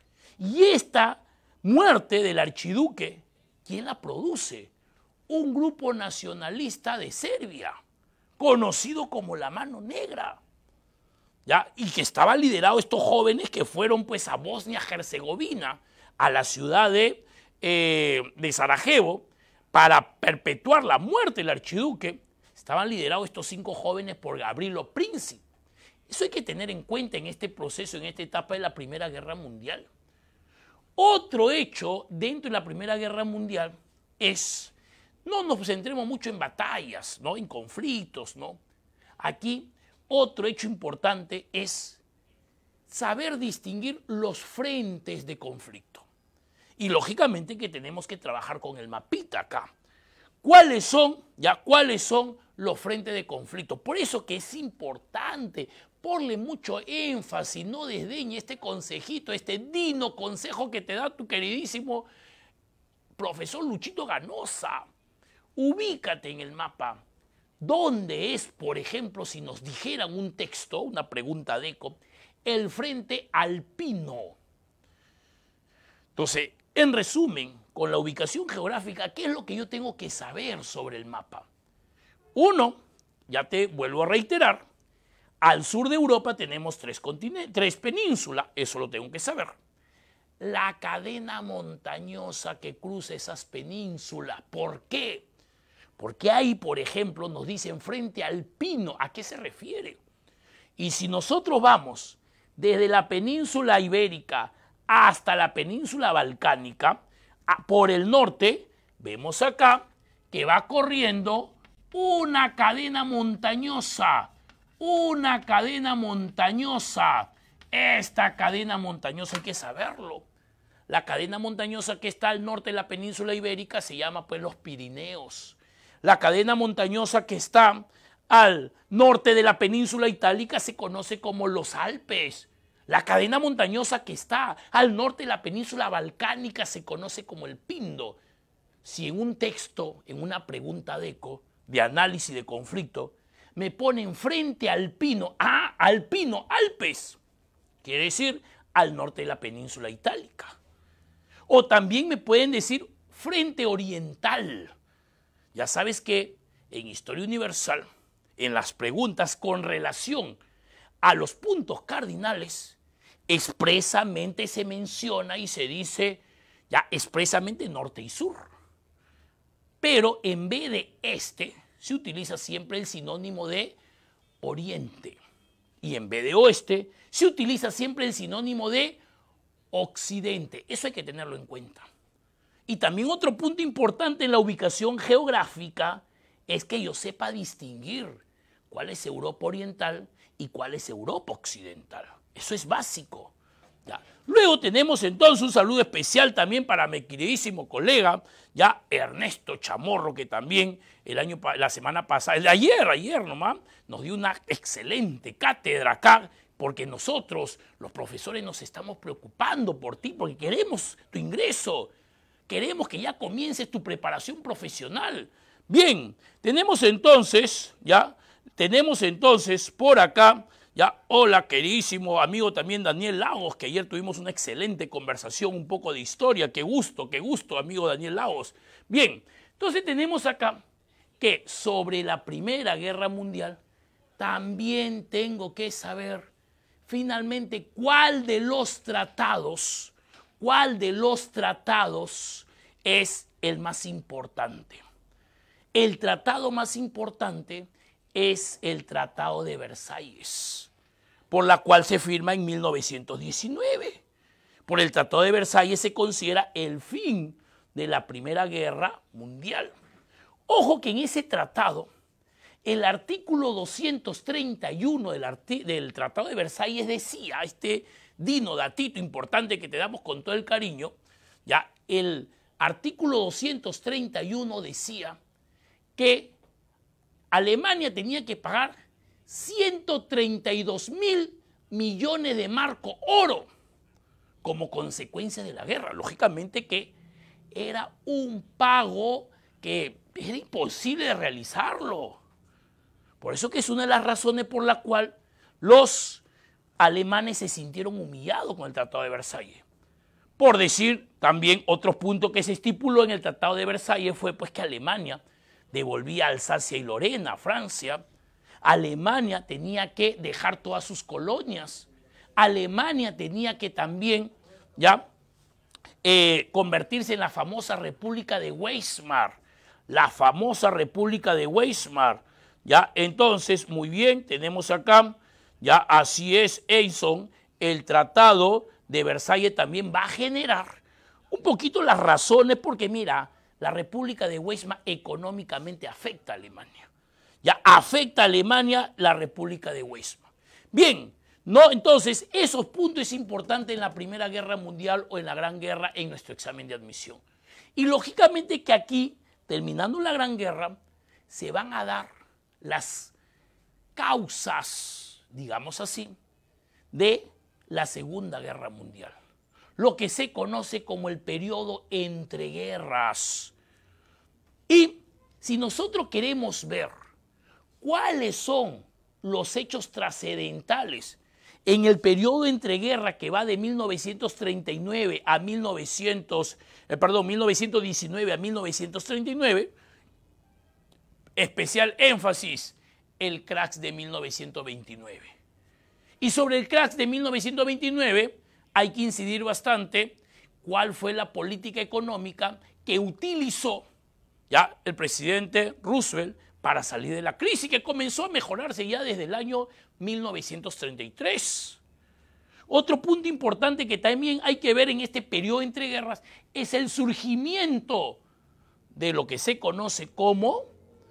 Y esta muerte del archiduque, ¿quién la produce? Un grupo nacionalista de Serbia, conocido como la Mano Negra, ¿ya? Y que estaba liderado estos jóvenes que fueron pues a Bosnia-Herzegovina, a la ciudad de Sarajevo, para perpetuar la muerte del archiduque. Estaban liderados estos 5 jóvenes por Gavrilo Princip. Eso hay que tener en cuenta en este proceso, en esta etapa de la Primera Guerra Mundial. Otro hecho dentro de la Primera Guerra Mundial es, no nos centremos mucho en batallas, ¿no? En conflictos, ¿no? Aquí otro hecho importante es saber distinguir los frentes de conflicto. Y lógicamente que tenemos que trabajar con el mapita acá. ¿Cuáles son los frentes de conflicto? Por eso que es importante, ponle mucho énfasis, no desdeñe este consejito, este digno consejo que te da tu queridísimo profesor Luchito Ganosa. Ubícate en el mapa. ¿Dónde es, por ejemplo, si nos dijeran un texto, una pregunta de eco, el frente alpino? Entonces, en resumen, con la ubicación geográfica, ¿qué es lo que yo tengo que saber sobre el mapa? Uno, ya te vuelvo a reiterar, Al sur de Europa tenemos tres penínsulas, eso lo tengo que saber. La cadena montañosa que cruza esas penínsulas, ¿por qué? Porque ahí, por ejemplo, nos dicen frente alpino, ¿a qué se refiere? Y si nosotros vamos desde la península ibérica hasta la península balcánica, por el norte, vemos acá que va corriendo una cadena montañosa. Una cadena montañosa. Esta cadena montañosa hay que saberlo. La cadena montañosa que está al norte de la península ibérica se llama pues los Pirineos. La cadena montañosa que está al norte de la península itálica se conoce como los Alpes. La cadena montañosa que está al norte de la península balcánica se conoce como el Pindo. Si en un texto, en una pregunta de eco, de análisis de conflicto, me ponen frente alpino, alpino, Alpes, quiere decir al norte de la península itálica. O también me pueden decir frente oriental. Ya sabes que en Historia Universal, en las preguntas con relación a los puntos cardinales, expresamente se menciona y se dice ya expresamente norte y sur. Pero en vez de este, se utiliza siempre el sinónimo de oriente. Y en vez de oeste, se utiliza siempre el sinónimo de occidente. Eso hay que tenerlo en cuenta. Y también otro punto importante en la ubicación geográfica es que yo sepa distinguir cuál es Europa oriental y cuál es Europa occidental. Eso es básico. Ya. Luego tenemos entonces un saludo especial también para mi queridísimo colega, ya Ernesto Chamorro, que también la semana pasada, ayer nomás, nos dio una excelente cátedra acá, porque nosotros, los profesores, nos estamos preocupando por ti, porque queremos tu ingreso, queremos que ya comiences tu preparación profesional. Bien, tenemos entonces por acá, ya, hola queridísimo amigo también Daniel Lagos, que ayer tuvimos una excelente conversación, un poco de historia, qué gusto amigo Daniel Lagos. Bien, entonces tenemos acá que sobre la Primera Guerra Mundial también tengo que saber finalmente cuál de los tratados es el más importante. El tratado más importante es el Tratado de Versalles, por la cual se firma en 1919. Por el Tratado de Versalles se considera el fin de la Primera Guerra Mundial. Ojo que en ese tratado, el artículo 231 del Tratado de Versalles decía, este datito importante que te damos con todo el cariño, ya el artículo 231 decía que Alemania tenía que pagar 132.000 millones de marco oro como consecuencia de la guerra. Lógicamente que era un pago que era imposible de realizarlo. Por eso que es una de las razones por la cual los alemanes se sintieron humillados con el Tratado de Versalles. Por decir también otro punto que se estipuló en el Tratado de Versalles fue pues que Alemania devolvía Alsacia y Lorena a Francia. Alemania tenía que dejar todas sus colonias. Alemania tenía que también convertirse en la famosa República de Weimar. La famosa República de Weimar. ¿Ya? Entonces, muy bien, tenemos acá, ya así es, Edson, el Tratado de Versalles también va a generar un poquito las razones, porque mira, la República de Weimar económicamente afecta a Alemania. Ya afecta a Alemania la República de Weimar. Bien, ¿no? Entonces, esos puntos es importante en la Primera Guerra Mundial o en la Gran Guerra en nuestro examen de admisión. Y lógicamente que aquí, terminando la Gran Guerra, se van a dar las causas, digamos así, de la Segunda Guerra Mundial. Lo que se conoce como el periodo entre guerras. Y si nosotros queremos ver cuáles son los hechos trascendentales en el periodo entre guerras que va de 1919 a 1919 a 1939, especial énfasis el crack de 1929. Y sobre el crack de 1929 hay que incidir bastante cuál fue la política económica que utilizó ya el presidente Roosevelt para salir de la crisis, que comenzó a mejorarse ya desde el año 1933. Otro punto importante que también hay que ver en este periodo entre guerras es el surgimiento de lo que se conoce como,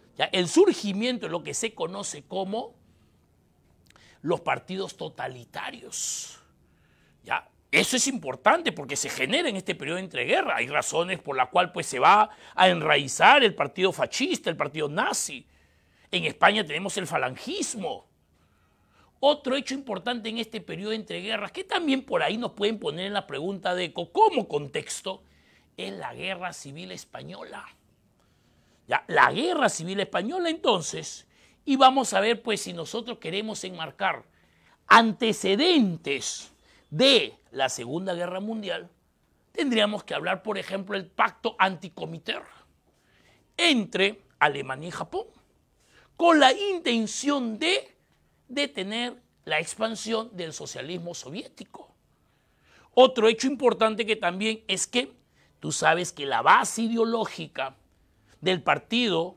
los partidos totalitarios. ¿Ya? Eso es importante porque se genera en este periodo entre guerras. Hay razones por las cuales pues, se va a enraizar el partido fascista, el partido nazi. En España tenemos el falangismo. Otro hecho importante en este periodo entre guerras, que también por ahí nos pueden poner en la pregunta de como contexto, es la Guerra Civil Española. ¿Ya? La Guerra Civil Española, entonces, y vamos a ver pues si nosotros queremos enmarcar antecedentes de la Segunda Guerra Mundial, tendríamos que hablar, por ejemplo, del pacto anticomiter entre Alemania y Japón, con la intención de detener la expansión del socialismo soviético. Otro hecho importante que también es que tú sabes que la base ideológica del partido,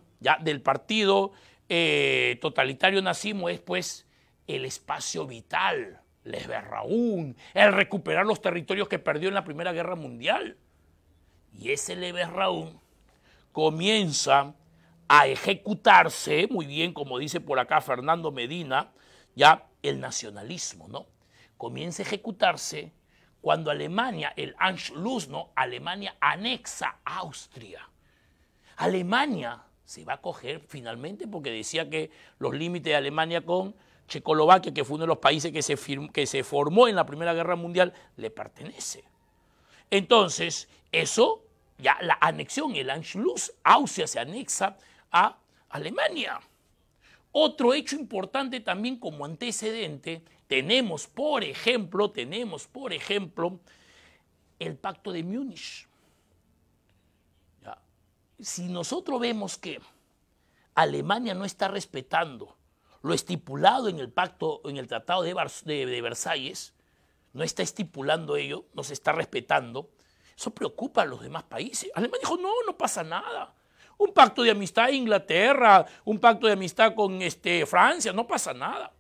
totalitario nazismo es pues el espacio vital, Lebensraum, el recuperar los territorios que perdió en la Primera Guerra Mundial. Y ese Lebensraum comienza a ejecutarse, muy bien, como dice por acá Fernando Medina, ya el nacionalismo, ¿no? Comienza a ejecutarse cuando Alemania, el Anschluss, ¿no? Alemania anexa Austria. Alemania se va a coger finalmente porque decía que los límites de Alemania con Checoslovaquia, que fue uno de los países que se formó en la Primera Guerra Mundial, le pertenece. Entonces, eso, ya la anexión, el Anschluss, Austria se anexa a Alemania. Otro hecho importante también como antecedente, tenemos por ejemplo, el Pacto de Múnich. ¿Ya? Si nosotros vemos que Alemania no está respetando lo estipulado en el pacto, en el Tratado de Versalles, no está estipulando ello, no se está respetando, eso preocupa a los demás países. Alemania dijo, no pasa nada. Un pacto de amistad en Inglaterra, un pacto de amistad con Francia, no pasa nada.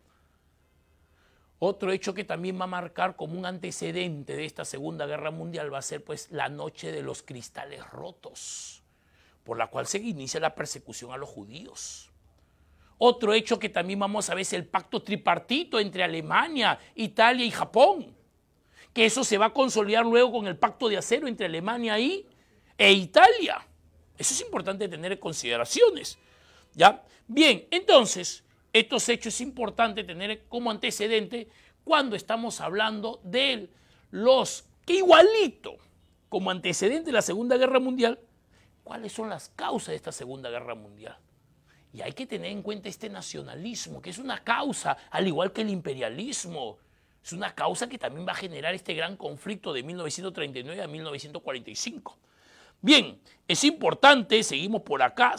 Otro hecho que también va a marcar como un antecedente de esta Segunda Guerra Mundial va a ser pues la noche de los cristales rotos, por la cual se inicia la persecución a los judíos. Otro hecho que también vamos a ver es el pacto tripartito entre Alemania, Italia y Japón, que eso se va a consolidar luego con el pacto de acero entre Alemania e Italia. Eso es importante tener en consideraciones, ¿ya? Bien, entonces, estos hechos es importante tener como antecedente cuando estamos hablando de los que igualito, como antecedente de la Segunda Guerra Mundial, ¿cuáles son las causas de esta Segunda Guerra Mundial? Y hay que tener en cuenta este nacionalismo, que es una causa, al igual que el imperialismo, es una causa que también va a generar este gran conflicto de 1939 a 1945. Bien, es importante, seguimos por acá,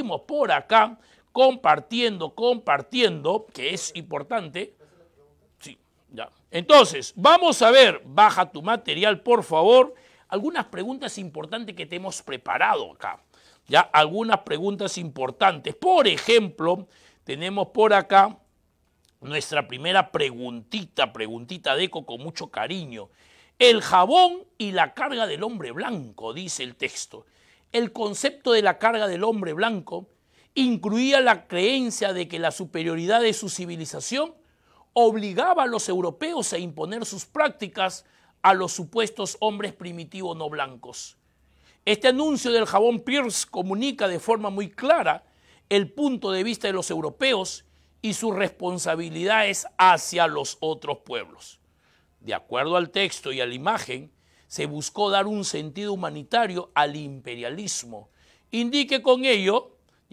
compartiendo, que es importante. Sí, ya. Entonces, vamos a ver, baja tu material, por favor, algunas preguntas importantes que te hemos preparado acá. Ya, algunas preguntas importantes. Por ejemplo, tenemos por acá nuestra primera preguntita de Eco con mucho cariño. El jabón y la carga del hombre blanco, dice el texto. El concepto de la carga del hombre blanco incluía la creencia de que la superioridad de su civilización obligaba a los europeos a imponer sus prácticas a los supuestos hombres primitivos no blancos. Este anuncio del jabón Pierce comunica de forma muy clara el punto de vista de los europeos y sus responsabilidades hacia los otros pueblos. De acuerdo al texto y a la imagen, se buscó dar un sentido humanitario al imperialismo. Indique con ello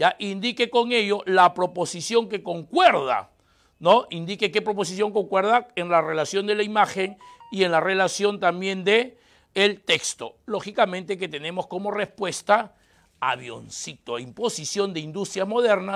la proposición que concuerda, ¿no? Indique qué proposición concuerda en la relación de la imagen y en la relación también de el texto. Lógicamente que tenemos como respuesta avioncito, imposición de industrias modernas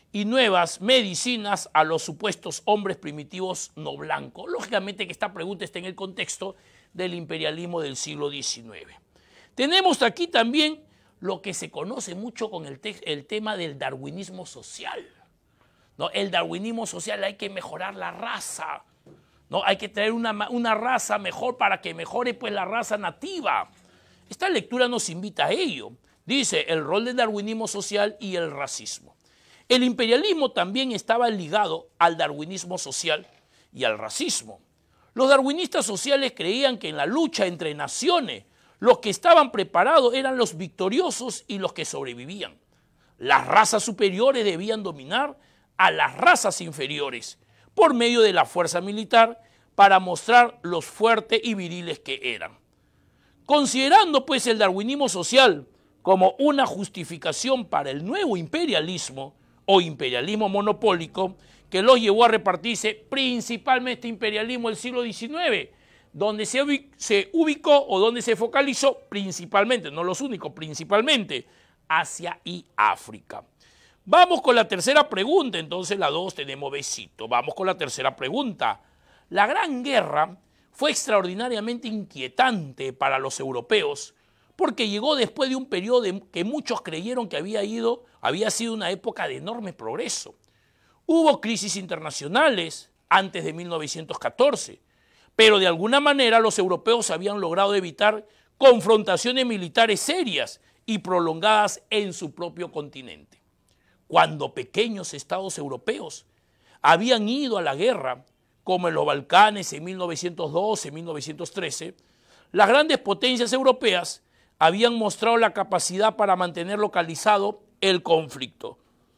y nuevas medicinas a los supuestos hombres primitivos no blancos. Lógicamente que esta pregunta está en el contexto del imperialismo del siglo XIX. Tenemos aquí también lo que se conoce mucho con el tema del darwinismo social. ¿No? El darwinismo social, hay que mejorar la raza, ¿no? Hay que traer una raza mejor para que mejore pues, la raza nativa. Esta lectura nos invita a ello. Dice el rol del darwinismo social y el racismo. El imperialismo también estaba ligado al darwinismo social y al racismo. Los darwinistas sociales creían que en la lucha entre naciones, los que estaban preparados eran los victoriosos y los que sobrevivían. Las razas superiores debían dominar a las razas inferiores por medio de la fuerza militar para mostrar los fuertes y viriles que eran. Considerando pues el darwinismo social como una justificación para el nuevo imperialismo o imperialismo monopólico que los llevó a repartirse principalmente imperialismo del siglo XIX, donde se ubicó o donde se focalizó principalmente, no los únicos, principalmente Asia y África. Vamos con la tercera pregunta, entonces la 2 tenemos besito. Vamos con la tercera pregunta. La Gran Guerra fue extraordinariamente inquietante para los europeos porque llegó después de un periodo que muchos creyeron que había sido una época de enorme progreso. Hubo crisis internacionales antes de 1914, pero de alguna manera los europeos habían logrado evitar confrontaciones militares serias y prolongadas en su propio continente. Cuando pequeños estados europeos habían ido a la guerra, como en los Balcanes en 1912, 1913, las grandes potencias europeas habían mostrado la capacidad para mantener localizado el conflicto.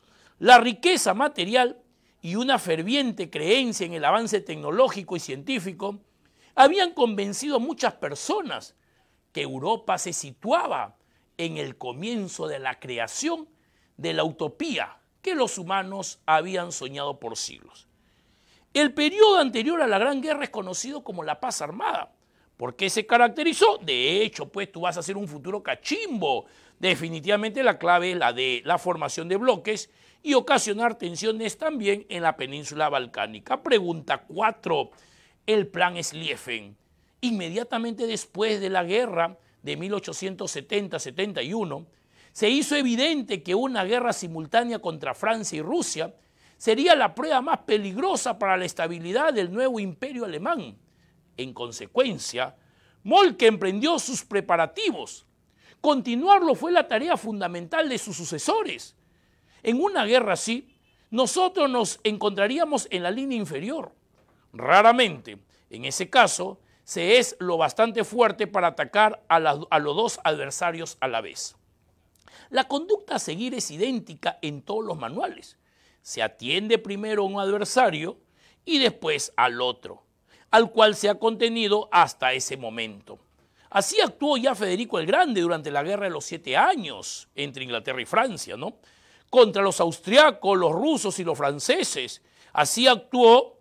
La riqueza material y una ferviente creencia en el avance tecnológico y científico habían convencido a muchas personas que Europa se situaba en el comienzo de la creación de la utopía que los humanos habían soñado por siglos. El periodo anterior a la Gran Guerra es conocido como la paz armada. ¿Por qué se caracterizó? De hecho, pues tú vas a hacer un futuro cachimbo. Definitivamente la clave es la de la formación de bloques y ocasionar tensiones también en la península balcánica. Pregunta 4. El plan Schlieffen. Inmediatamente después de la guerra de 1870-71, se hizo evidente que una guerra simultánea contra Francia y Rusia sería la prueba más peligrosa para la estabilidad del nuevo imperio alemán. En consecuencia, Moltke emprendió sus preparativos. Continuarlo fue la tarea fundamental de sus sucesores. En una guerra así, nosotros nos encontraríamos en la línea inferior. Raramente, en ese caso, se es lo bastante fuerte para atacar a los dos adversarios a la vez. La conducta a seguir es idéntica en todos los manuales. Se atiende primero a un adversario y después al otro, al cual se ha contenido hasta ese momento. Así actuó ya Federico el Grande durante la Guerra de los 7 años entre Inglaterra y Francia, ¿no? Contra los austriacos, los rusos y los franceses. Así actuó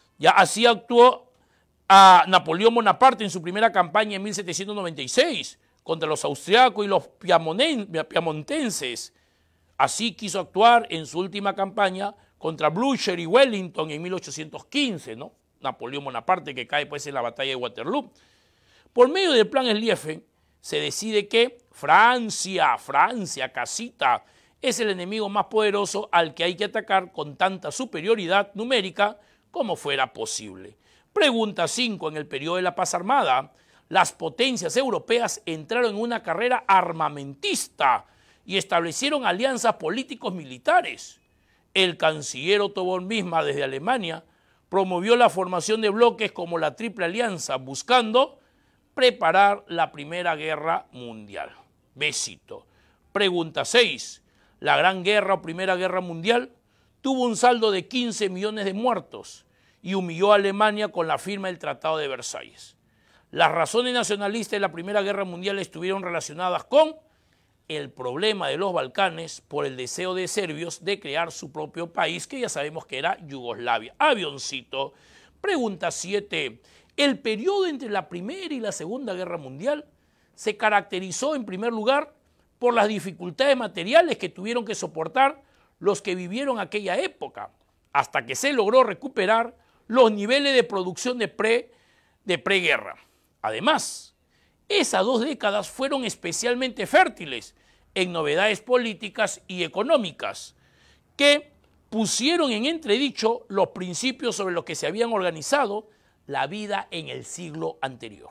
a Napoleón Bonaparte en su primera campaña en 1796 contra los austriacos y los piamonteses. Así quiso actuar en su última campaña contra Blücher y Wellington en 1815, ¿no? Napoleón Bonaparte, que cae pues en la batalla de Waterloo. Por medio del plan Schlieffen se decide que Francia, casita, es el enemigo más poderoso al que hay que atacar con tanta superioridad numérica como fuera posible. Pregunta 5. En el periodo de la paz armada, las potencias europeas entraron en una carrera armamentista y establecieron alianzas políticos militares. El canciller Otto von Bismarck desde Alemania promovió la formación de bloques como la Triple Alianza, buscando preparar la Primera Guerra Mundial. Besito. Pregunta 6. La Gran Guerra o Primera Guerra Mundial tuvo un saldo de 15 millones de muertos y humilló a Alemania con la firma del Tratado de Versalles. Las razones nacionalistas de la Primera Guerra Mundial estuvieron relacionadas con el problema de los Balcanes por el deseo de serbios de crear su propio país, que ya sabemos que era Yugoslavia. Avioncito. Pregunta 7. El periodo entre la Primera y la Segunda Guerra Mundial se caracterizó en primer lugar por las dificultades materiales que tuvieron que soportar los que vivieron aquella época, hasta que se logró recuperar los niveles de producción de preguerra. Además, esas 2 décadas fueron especialmente fértiles en novedades políticas y económicas que pusieron en entredicho los principios sobre los que se habían organizado la vida en el siglo anterior.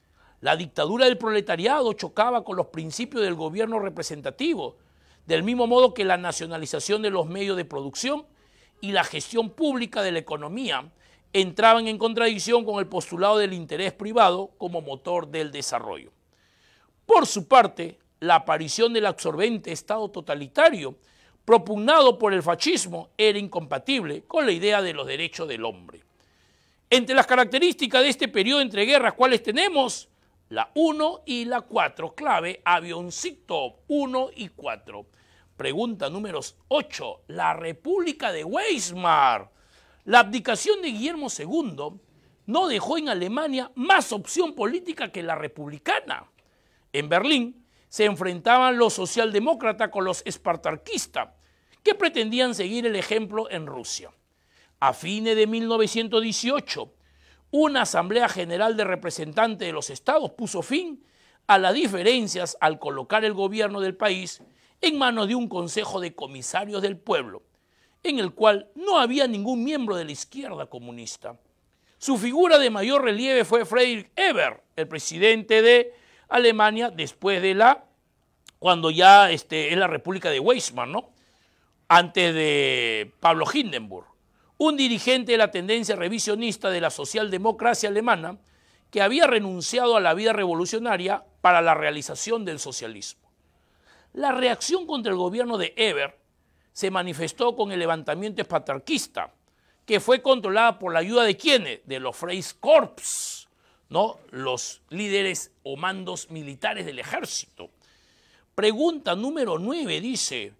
La dictadura del proletariado chocaba con los principios del gobierno representativo, del mismo modo que la nacionalización de los medios de producción y la gestión pública de la economía entraban en contradicción con el postulado del interés privado como motor del desarrollo. Por su parte, la aparición del absorbente Estado totalitario propugnado por el fascismo era incompatible con la idea de los derechos del hombre. Entre las características de este periodo entre guerras, ¿cuáles tenemos? La 1 y la 4, clave, avioncito 1 y 4. Pregunta número 8, la República de Weimar. La abdicación de Guillermo II no dejó en Alemania más opción política que la republicana. En Berlín se enfrentaban los socialdemócratas con los espartaquistas, que pretendían seguir el ejemplo en Rusia. A fines de 1918, una Asamblea General de Representantes de los Estados puso fin a las diferencias al colocar el gobierno del país en manos de un Consejo de Comisarios del Pueblo, en el cual no había ningún miembro de la izquierda comunista. Su figura de mayor relieve fue Friedrich Ebert, el presidente de Alemania después de cuando ya es la República de Weimar, ¿no? Antes de Pablo Hindenburg, un dirigente de la tendencia revisionista de la socialdemocracia alemana que había renunciado a la vida revolucionaria para la realización del socialismo. La reacción contra el gobierno de Ebert se manifestó con el levantamiento espartaquista, que fue controlada por la ayuda de ¿quiénes? De los Freikorps, ¿no? Los líderes o mandos militares del ejército. Pregunta número 9 dice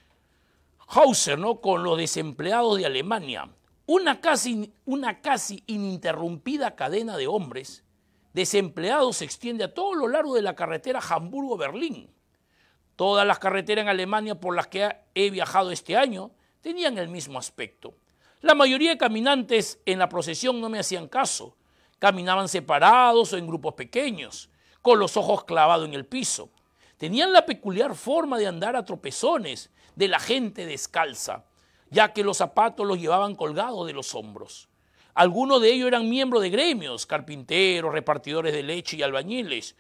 Hauser, ¿no? Con los desempleados de Alemania. Una casi ininterrumpida cadena de hombres desempleados se extiende a todo lo largo de la carretera Hamburgo-Berlín. Todas las carreteras en Alemania por las que he viajado este año tenían el mismo aspecto. La mayoría de caminantes en la procesión no me hacían caso. Caminaban separados o en grupos pequeños, con los ojos clavados en el piso. Tenían la peculiar forma de andar a tropezones de la gente descalza, ya que los zapatos los llevaban colgados de los hombros. Algunos de ellos eran miembros de gremios, carpinteros, repartidores de leche y albañiles,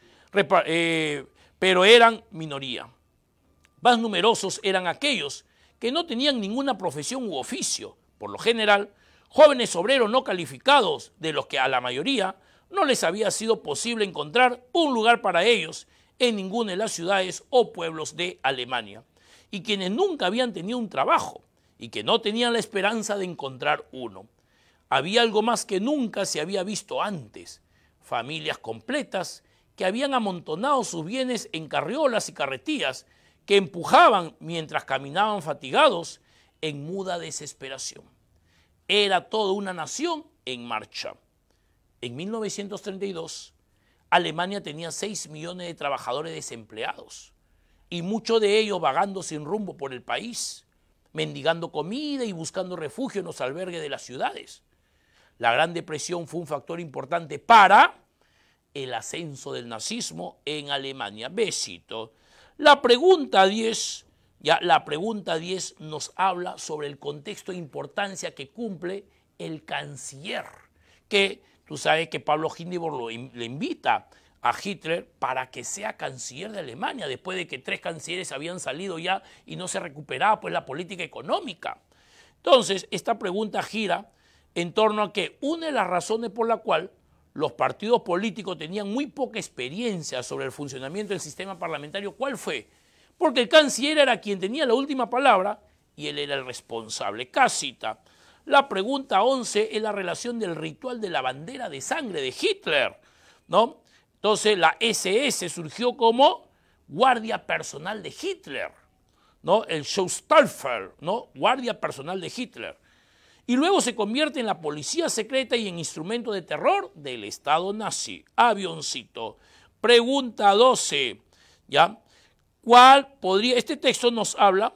pero eran minoría. Más numerosos eran aquellos que no tenían ninguna profesión u oficio, por lo general, jóvenes obreros no calificados, de los que a la mayoría no les había sido posible encontrar un lugar para ellos en ninguna de las ciudades o pueblos de Alemania, y quienes nunca habían tenido un trabajo y que no tenían la esperanza de encontrar uno. Había algo más que nunca se había visto antes: familias completas que habían amontonado sus bienes en carriolas y carretillas que empujaban mientras caminaban fatigados en muda desesperación. Era toda una nación en marcha. En 1932, Alemania tenía 6 millones de trabajadores desempleados y muchos de ellos vagando sin rumbo por el país, mendigando comida y buscando refugio en los albergues de las ciudades. La Gran Depresión fue un factor importante para el ascenso del nazismo en Alemania. Besito. La pregunta 10 nos habla sobre el contexto e importancia que cumple el canciller, que tú sabes que Pablo Hindenburg le invita a Hitler para que sea canciller de Alemania, después de que 3 cancilleres habían salido ya y no se recuperaba pues la política económica. Entonces, esta pregunta gira en torno a que una de las razones por la cual los partidos políticos tenían muy poca experiencia sobre el funcionamiento del sistema parlamentario, ¿cuál fue? Porque el canciller era quien tenía la última palabra y él era el responsable. Casita. La pregunta 11 es la relación del ritual de la bandera de sangre de Hitler, ¿no? Entonces la SS surgió como guardia personal de Hitler, ¿no? El Schutzstaffel, ¿no? Guardia personal de Hitler. Y luego se convierte en la policía secreta y en instrumento de terror del Estado nazi. Avioncito. Pregunta 12, ¿ya? ¿Cuál podría? Este texto nos habla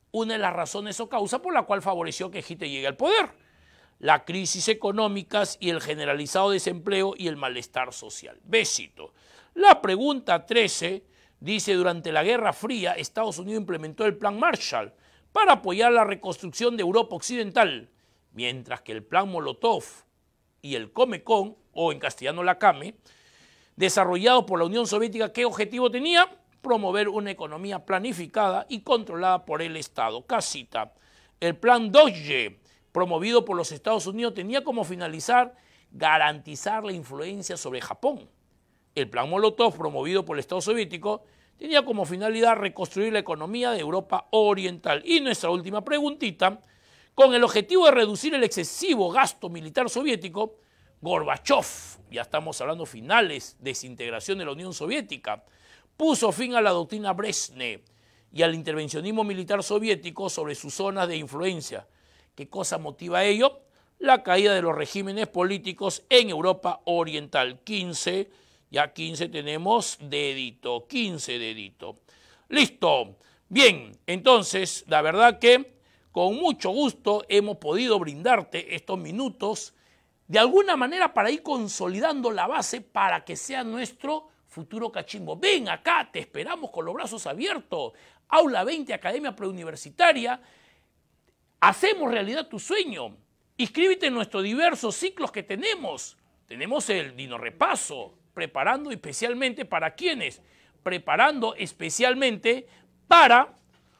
una de las razones o causa por la cual favoreció que Egipto llegue al poder: la crisis económicas y el generalizado desempleo y el malestar social. Besito. La pregunta 13 dice: durante la Guerra Fría, Estados Unidos implementó el Plan Marshall para apoyar la reconstrucción de Europa Occidental, mientras que el Plan Molotov y el Comecon, o en castellano la CAME, desarrollado por la Unión Soviética, ¿qué objetivo tenía? Promover una economía planificada y controlada por el Estado. Casita. El Plan Dodge, promovido por los Estados Unidos, tenía como finalizar garantizar la influencia sobre Japón. El Plan Molotov, promovido por el Estado soviético, tenía como finalidad reconstruir la economía de Europa Oriental. Y nuestra última preguntita: con el objetivo de reducir el excesivo gasto militar soviético, Gorbachov, ya estamos hablando finales, desintegración de la Unión Soviética, puso fin a la doctrina Brezhnev y al intervencionismo militar soviético sobre sus zonas de influencia. ¿Qué cosa motiva ello? La caída de los regímenes políticos en Europa Oriental. 15, ya 15 tenemos dedito, 15 dedito. Listo. Bien, entonces, la verdad que con mucho gusto hemos podido brindarte estos minutos de alguna manera para ir consolidando la base para que sea nuestro futuro cachimbo. Ven acá, te esperamos con los brazos abiertos. Aula 20, Academia Preuniversitaria. Hacemos realidad tu sueño. Inscríbete en nuestros diversos ciclos que tenemos. Tenemos el Dino Repaso, preparando especialmente para quienes, preparando especialmente para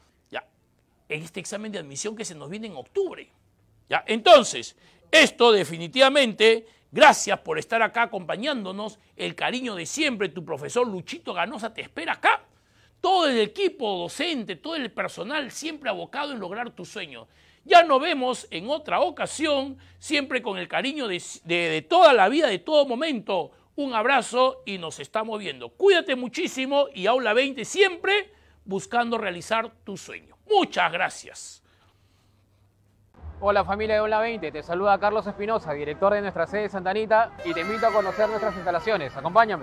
este examen de admisión que se nos viene en octubre. ¿Ya? Entonces, esto definitivamente, gracias por estar acá acompañándonos, el cariño de siempre, tu profesor Luchito Ganosa te espera acá. Todo el equipo docente, todo el personal siempre abocado en lograr tu sueño. Ya nos vemos en otra ocasión, siempre con el cariño de toda la vida, de todo momento. Un abrazo y nos estamos viendo. Cuídate muchísimo y Aula 20 siempre buscando realizar tu sueño. Muchas gracias. Hola familia de Aula 20, te saluda Carlos Espinosa, director de nuestra sede de Santa Anita, y te invito a conocer nuestras instalaciones. Acompáñame.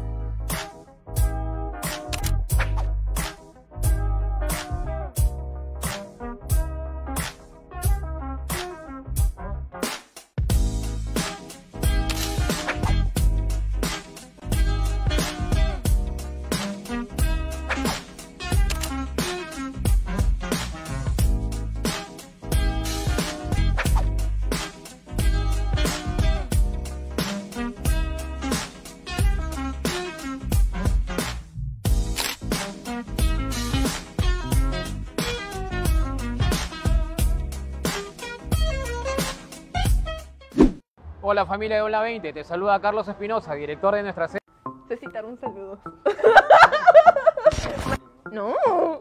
Hola familia de Aula 20, te saluda Carlos Espinosa, director de nuestra sede. Necesitar un saludo. No.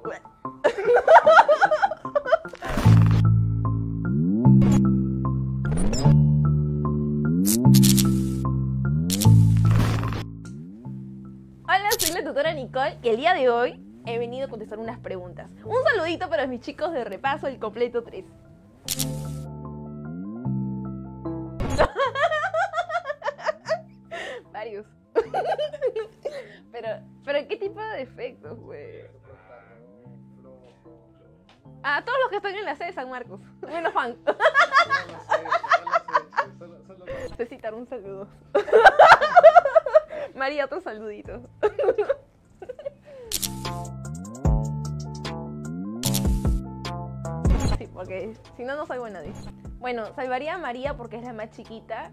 Hola, soy la tutora Nicole y el día de hoy he venido a contestar unas preguntas. Un saludito para mis chicos de repaso del completo 3. Varios. pero ¿qué tipo de defectos, güey? A todos los que están en la sede de San Marcos. Menos Juan. Necesitar un saludo. María, otro saludito. Sí, porque si no, no soy buena. Bueno, salvaría a María porque es la más chiquita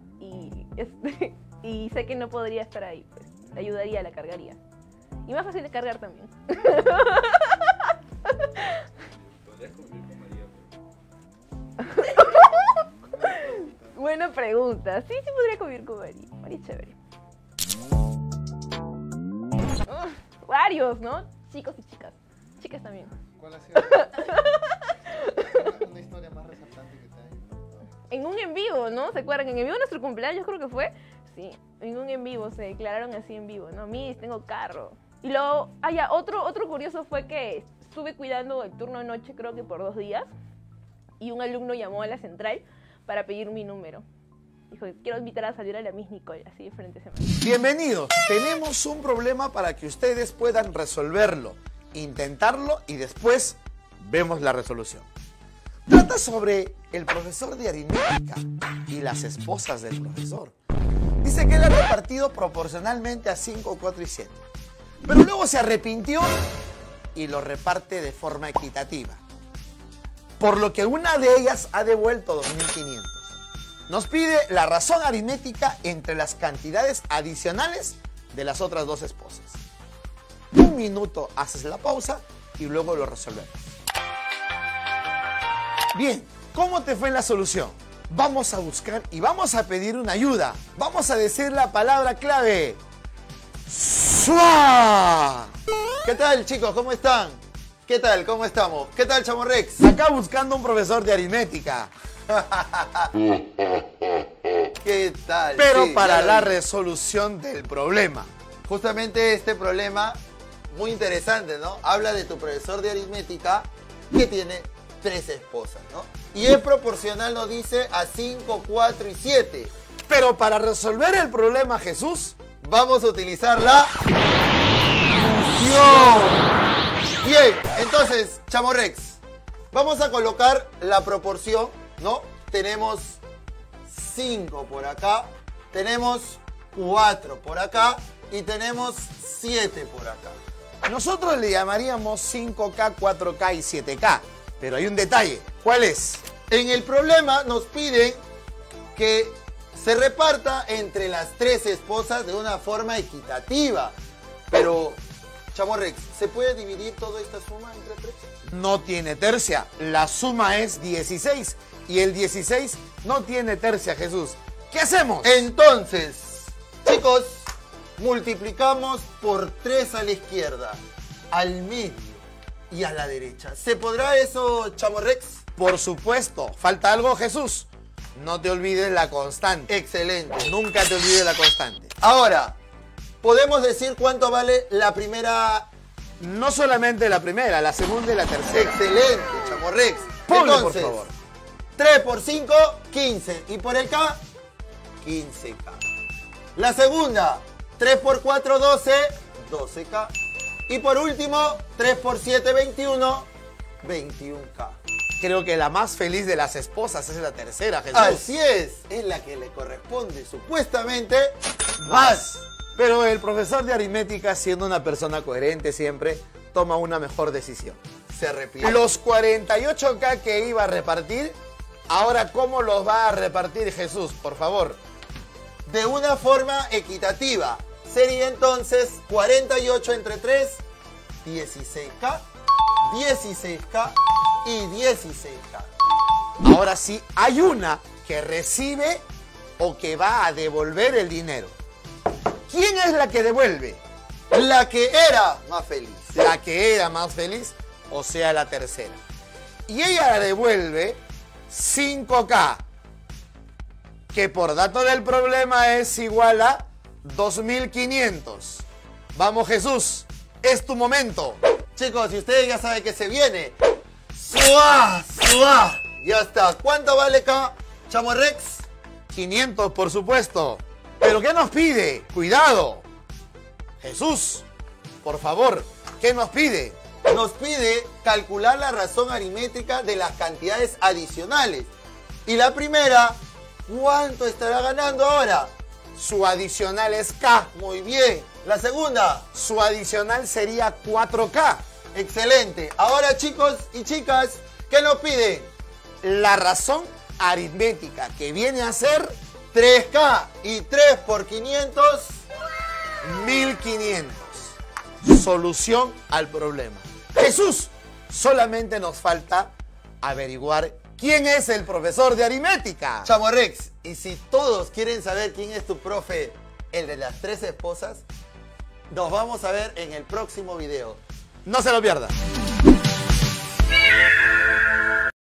y sé que no podría estar ahí, pues. La ayudaría, la cargaría. Y más fácil de cargar también. ¿Podrías convivir con María? Buena pregunta. Sí, sí podría convivir con María. María es chévere. Varios, ¿no? Chicos y chicas. Chicas también. ¿Cuál ha sido una historia más resaltante que te haya impactado? En un en vivo, ¿no? ¿Se acuerdan? En el vivo de nuestro cumpleaños creo que fue. Sí, en un en vivo, se declararon así en vivo, ¿no? Miss, tengo carro. Y luego, otro curioso fue que estuve cuidando el turno de noche creo que por 2 días. Y un alumno llamó a la central para pedir mi número. Dijo, quiero invitar a salir a la Miss Nicole, así de frente se me... Bienvenidos. Tenemos un problema para que ustedes puedan resolverlo, intentarlo y después Vemos la resolución. Trata sobre el profesor de aritmética y las esposas del profesor. Dice que él ha repartido proporcionalmente a 5, 4 y 7. Pero luego se arrepintió y lo reparte de forma equitativa. Por lo que una de ellas ha devuelto 2.500. Nos pide la razón aritmética entre las cantidades adicionales de las otras dos esposas. 1 minuto haces la pausa y luego lo resolvemos. Bien, ¿cómo te fue en la solución? Vamos a buscar y vamos a pedir una ayuda. Vamos a decir la palabra clave. ¡Sua! ¿Qué tal, chicos? ¿Cómo están? ¿Qué tal? ¿Cómo estamos? ¿Qué tal, Chamo Rex? Acá buscando un profesor de aritmética. ¿Qué tal? Pero Sí, para ya lo la vi. resolución del problema. Justamente este problema, muy interesante, ¿no? Habla de tu profesor de aritmética que tiene 3 esposas, ¿no? Y es proporcional, nos dice, a 5, 4 y 7. Pero para resolver el problema, Jesús, Vamos a utilizar la fusión. Bien, entonces, Chamo Rex, vamos a colocar la proporción, ¿no? Tenemos 5 por acá, tenemos 4 por acá y tenemos 7 por acá. nosotros le llamaríamos 5K, 4K y 7K. Pero hay un detalle. ¿Cuál es? En el problema nos piden que se reparta entre las 3 esposas de una forma equitativa. Pero, Chamo Rex, ¿se puede dividir toda esta suma entre 3? No tiene tercia. La suma es 16. Y el 16 no tiene tercia, Jesús. ¿Qué hacemos? Entonces, chicos, multiplicamos por 3 a la izquierda, al medio y a la derecha. ¿Se podrá eso, Chamo Rex? Por supuesto. ¿Falta algo, Jesús? No te olvides la constante. Excelente. Nunca te olvides la constante. Ahora, ¿podemos decir cuánto vale la primera? No solamente la primera, la segunda y la tercera. Excelente, Chamo Rex. Ponle, Entonces, por favor. 3 por 5, 15. Y por el K, 15K. La segunda, 3 por 4, 12, 12K. Y por último, 3 por 7, 21, 21K. Creo que la más feliz de las esposas es la tercera, Jesús. Así es la que le corresponde supuestamente Más. Pero el profesor de aritmética, siendo una persona coherente siempre, toma una mejor decisión. Se arrepiente. Los 48K que iba a repartir, ahora ¿cómo los va a repartir Jesús? Por favor. De una forma equitativa. Sería entonces 48 entre 3, 16K, 16K y 16K. Ahora sí, hay una que recibe o que va a devolver el dinero. ¿Quién es la que devuelve? La que era más feliz. La que era más feliz, o sea, la tercera. Y ella la devuelve 5K, que por dato del problema es igual a 2.500. Vamos, Jesús, es tu momento. Chicos, si ustedes ya saben que se viene. ¡Suá! ¡Suá! Ya está. ¿Cuánto vale acá, Chamo Rex? 500, por supuesto. ¿Pero qué nos pide? Cuidado. Jesús, por favor, ¿qué nos pide? Nos pide calcular la razón aritmética de las cantidades adicionales. Y la primera, ¿cuánto estará ganando ahora? Su adicional es K. Muy bien. La segunda, Su adicional sería 4K. excelente. Ahora, chicos y chicas, ¿qué nos pide? La razón aritmética, que viene a ser 3K y 3 por 500. 1500. Solución al problema. Jesús, solamente nos falta averiguar quién es el profesor de aritmética. Chamo Rex, y si todos quieren saber quién es tu profe, el de las 3 esposas, nos vamos a ver en el próximo video. No se lo pierda.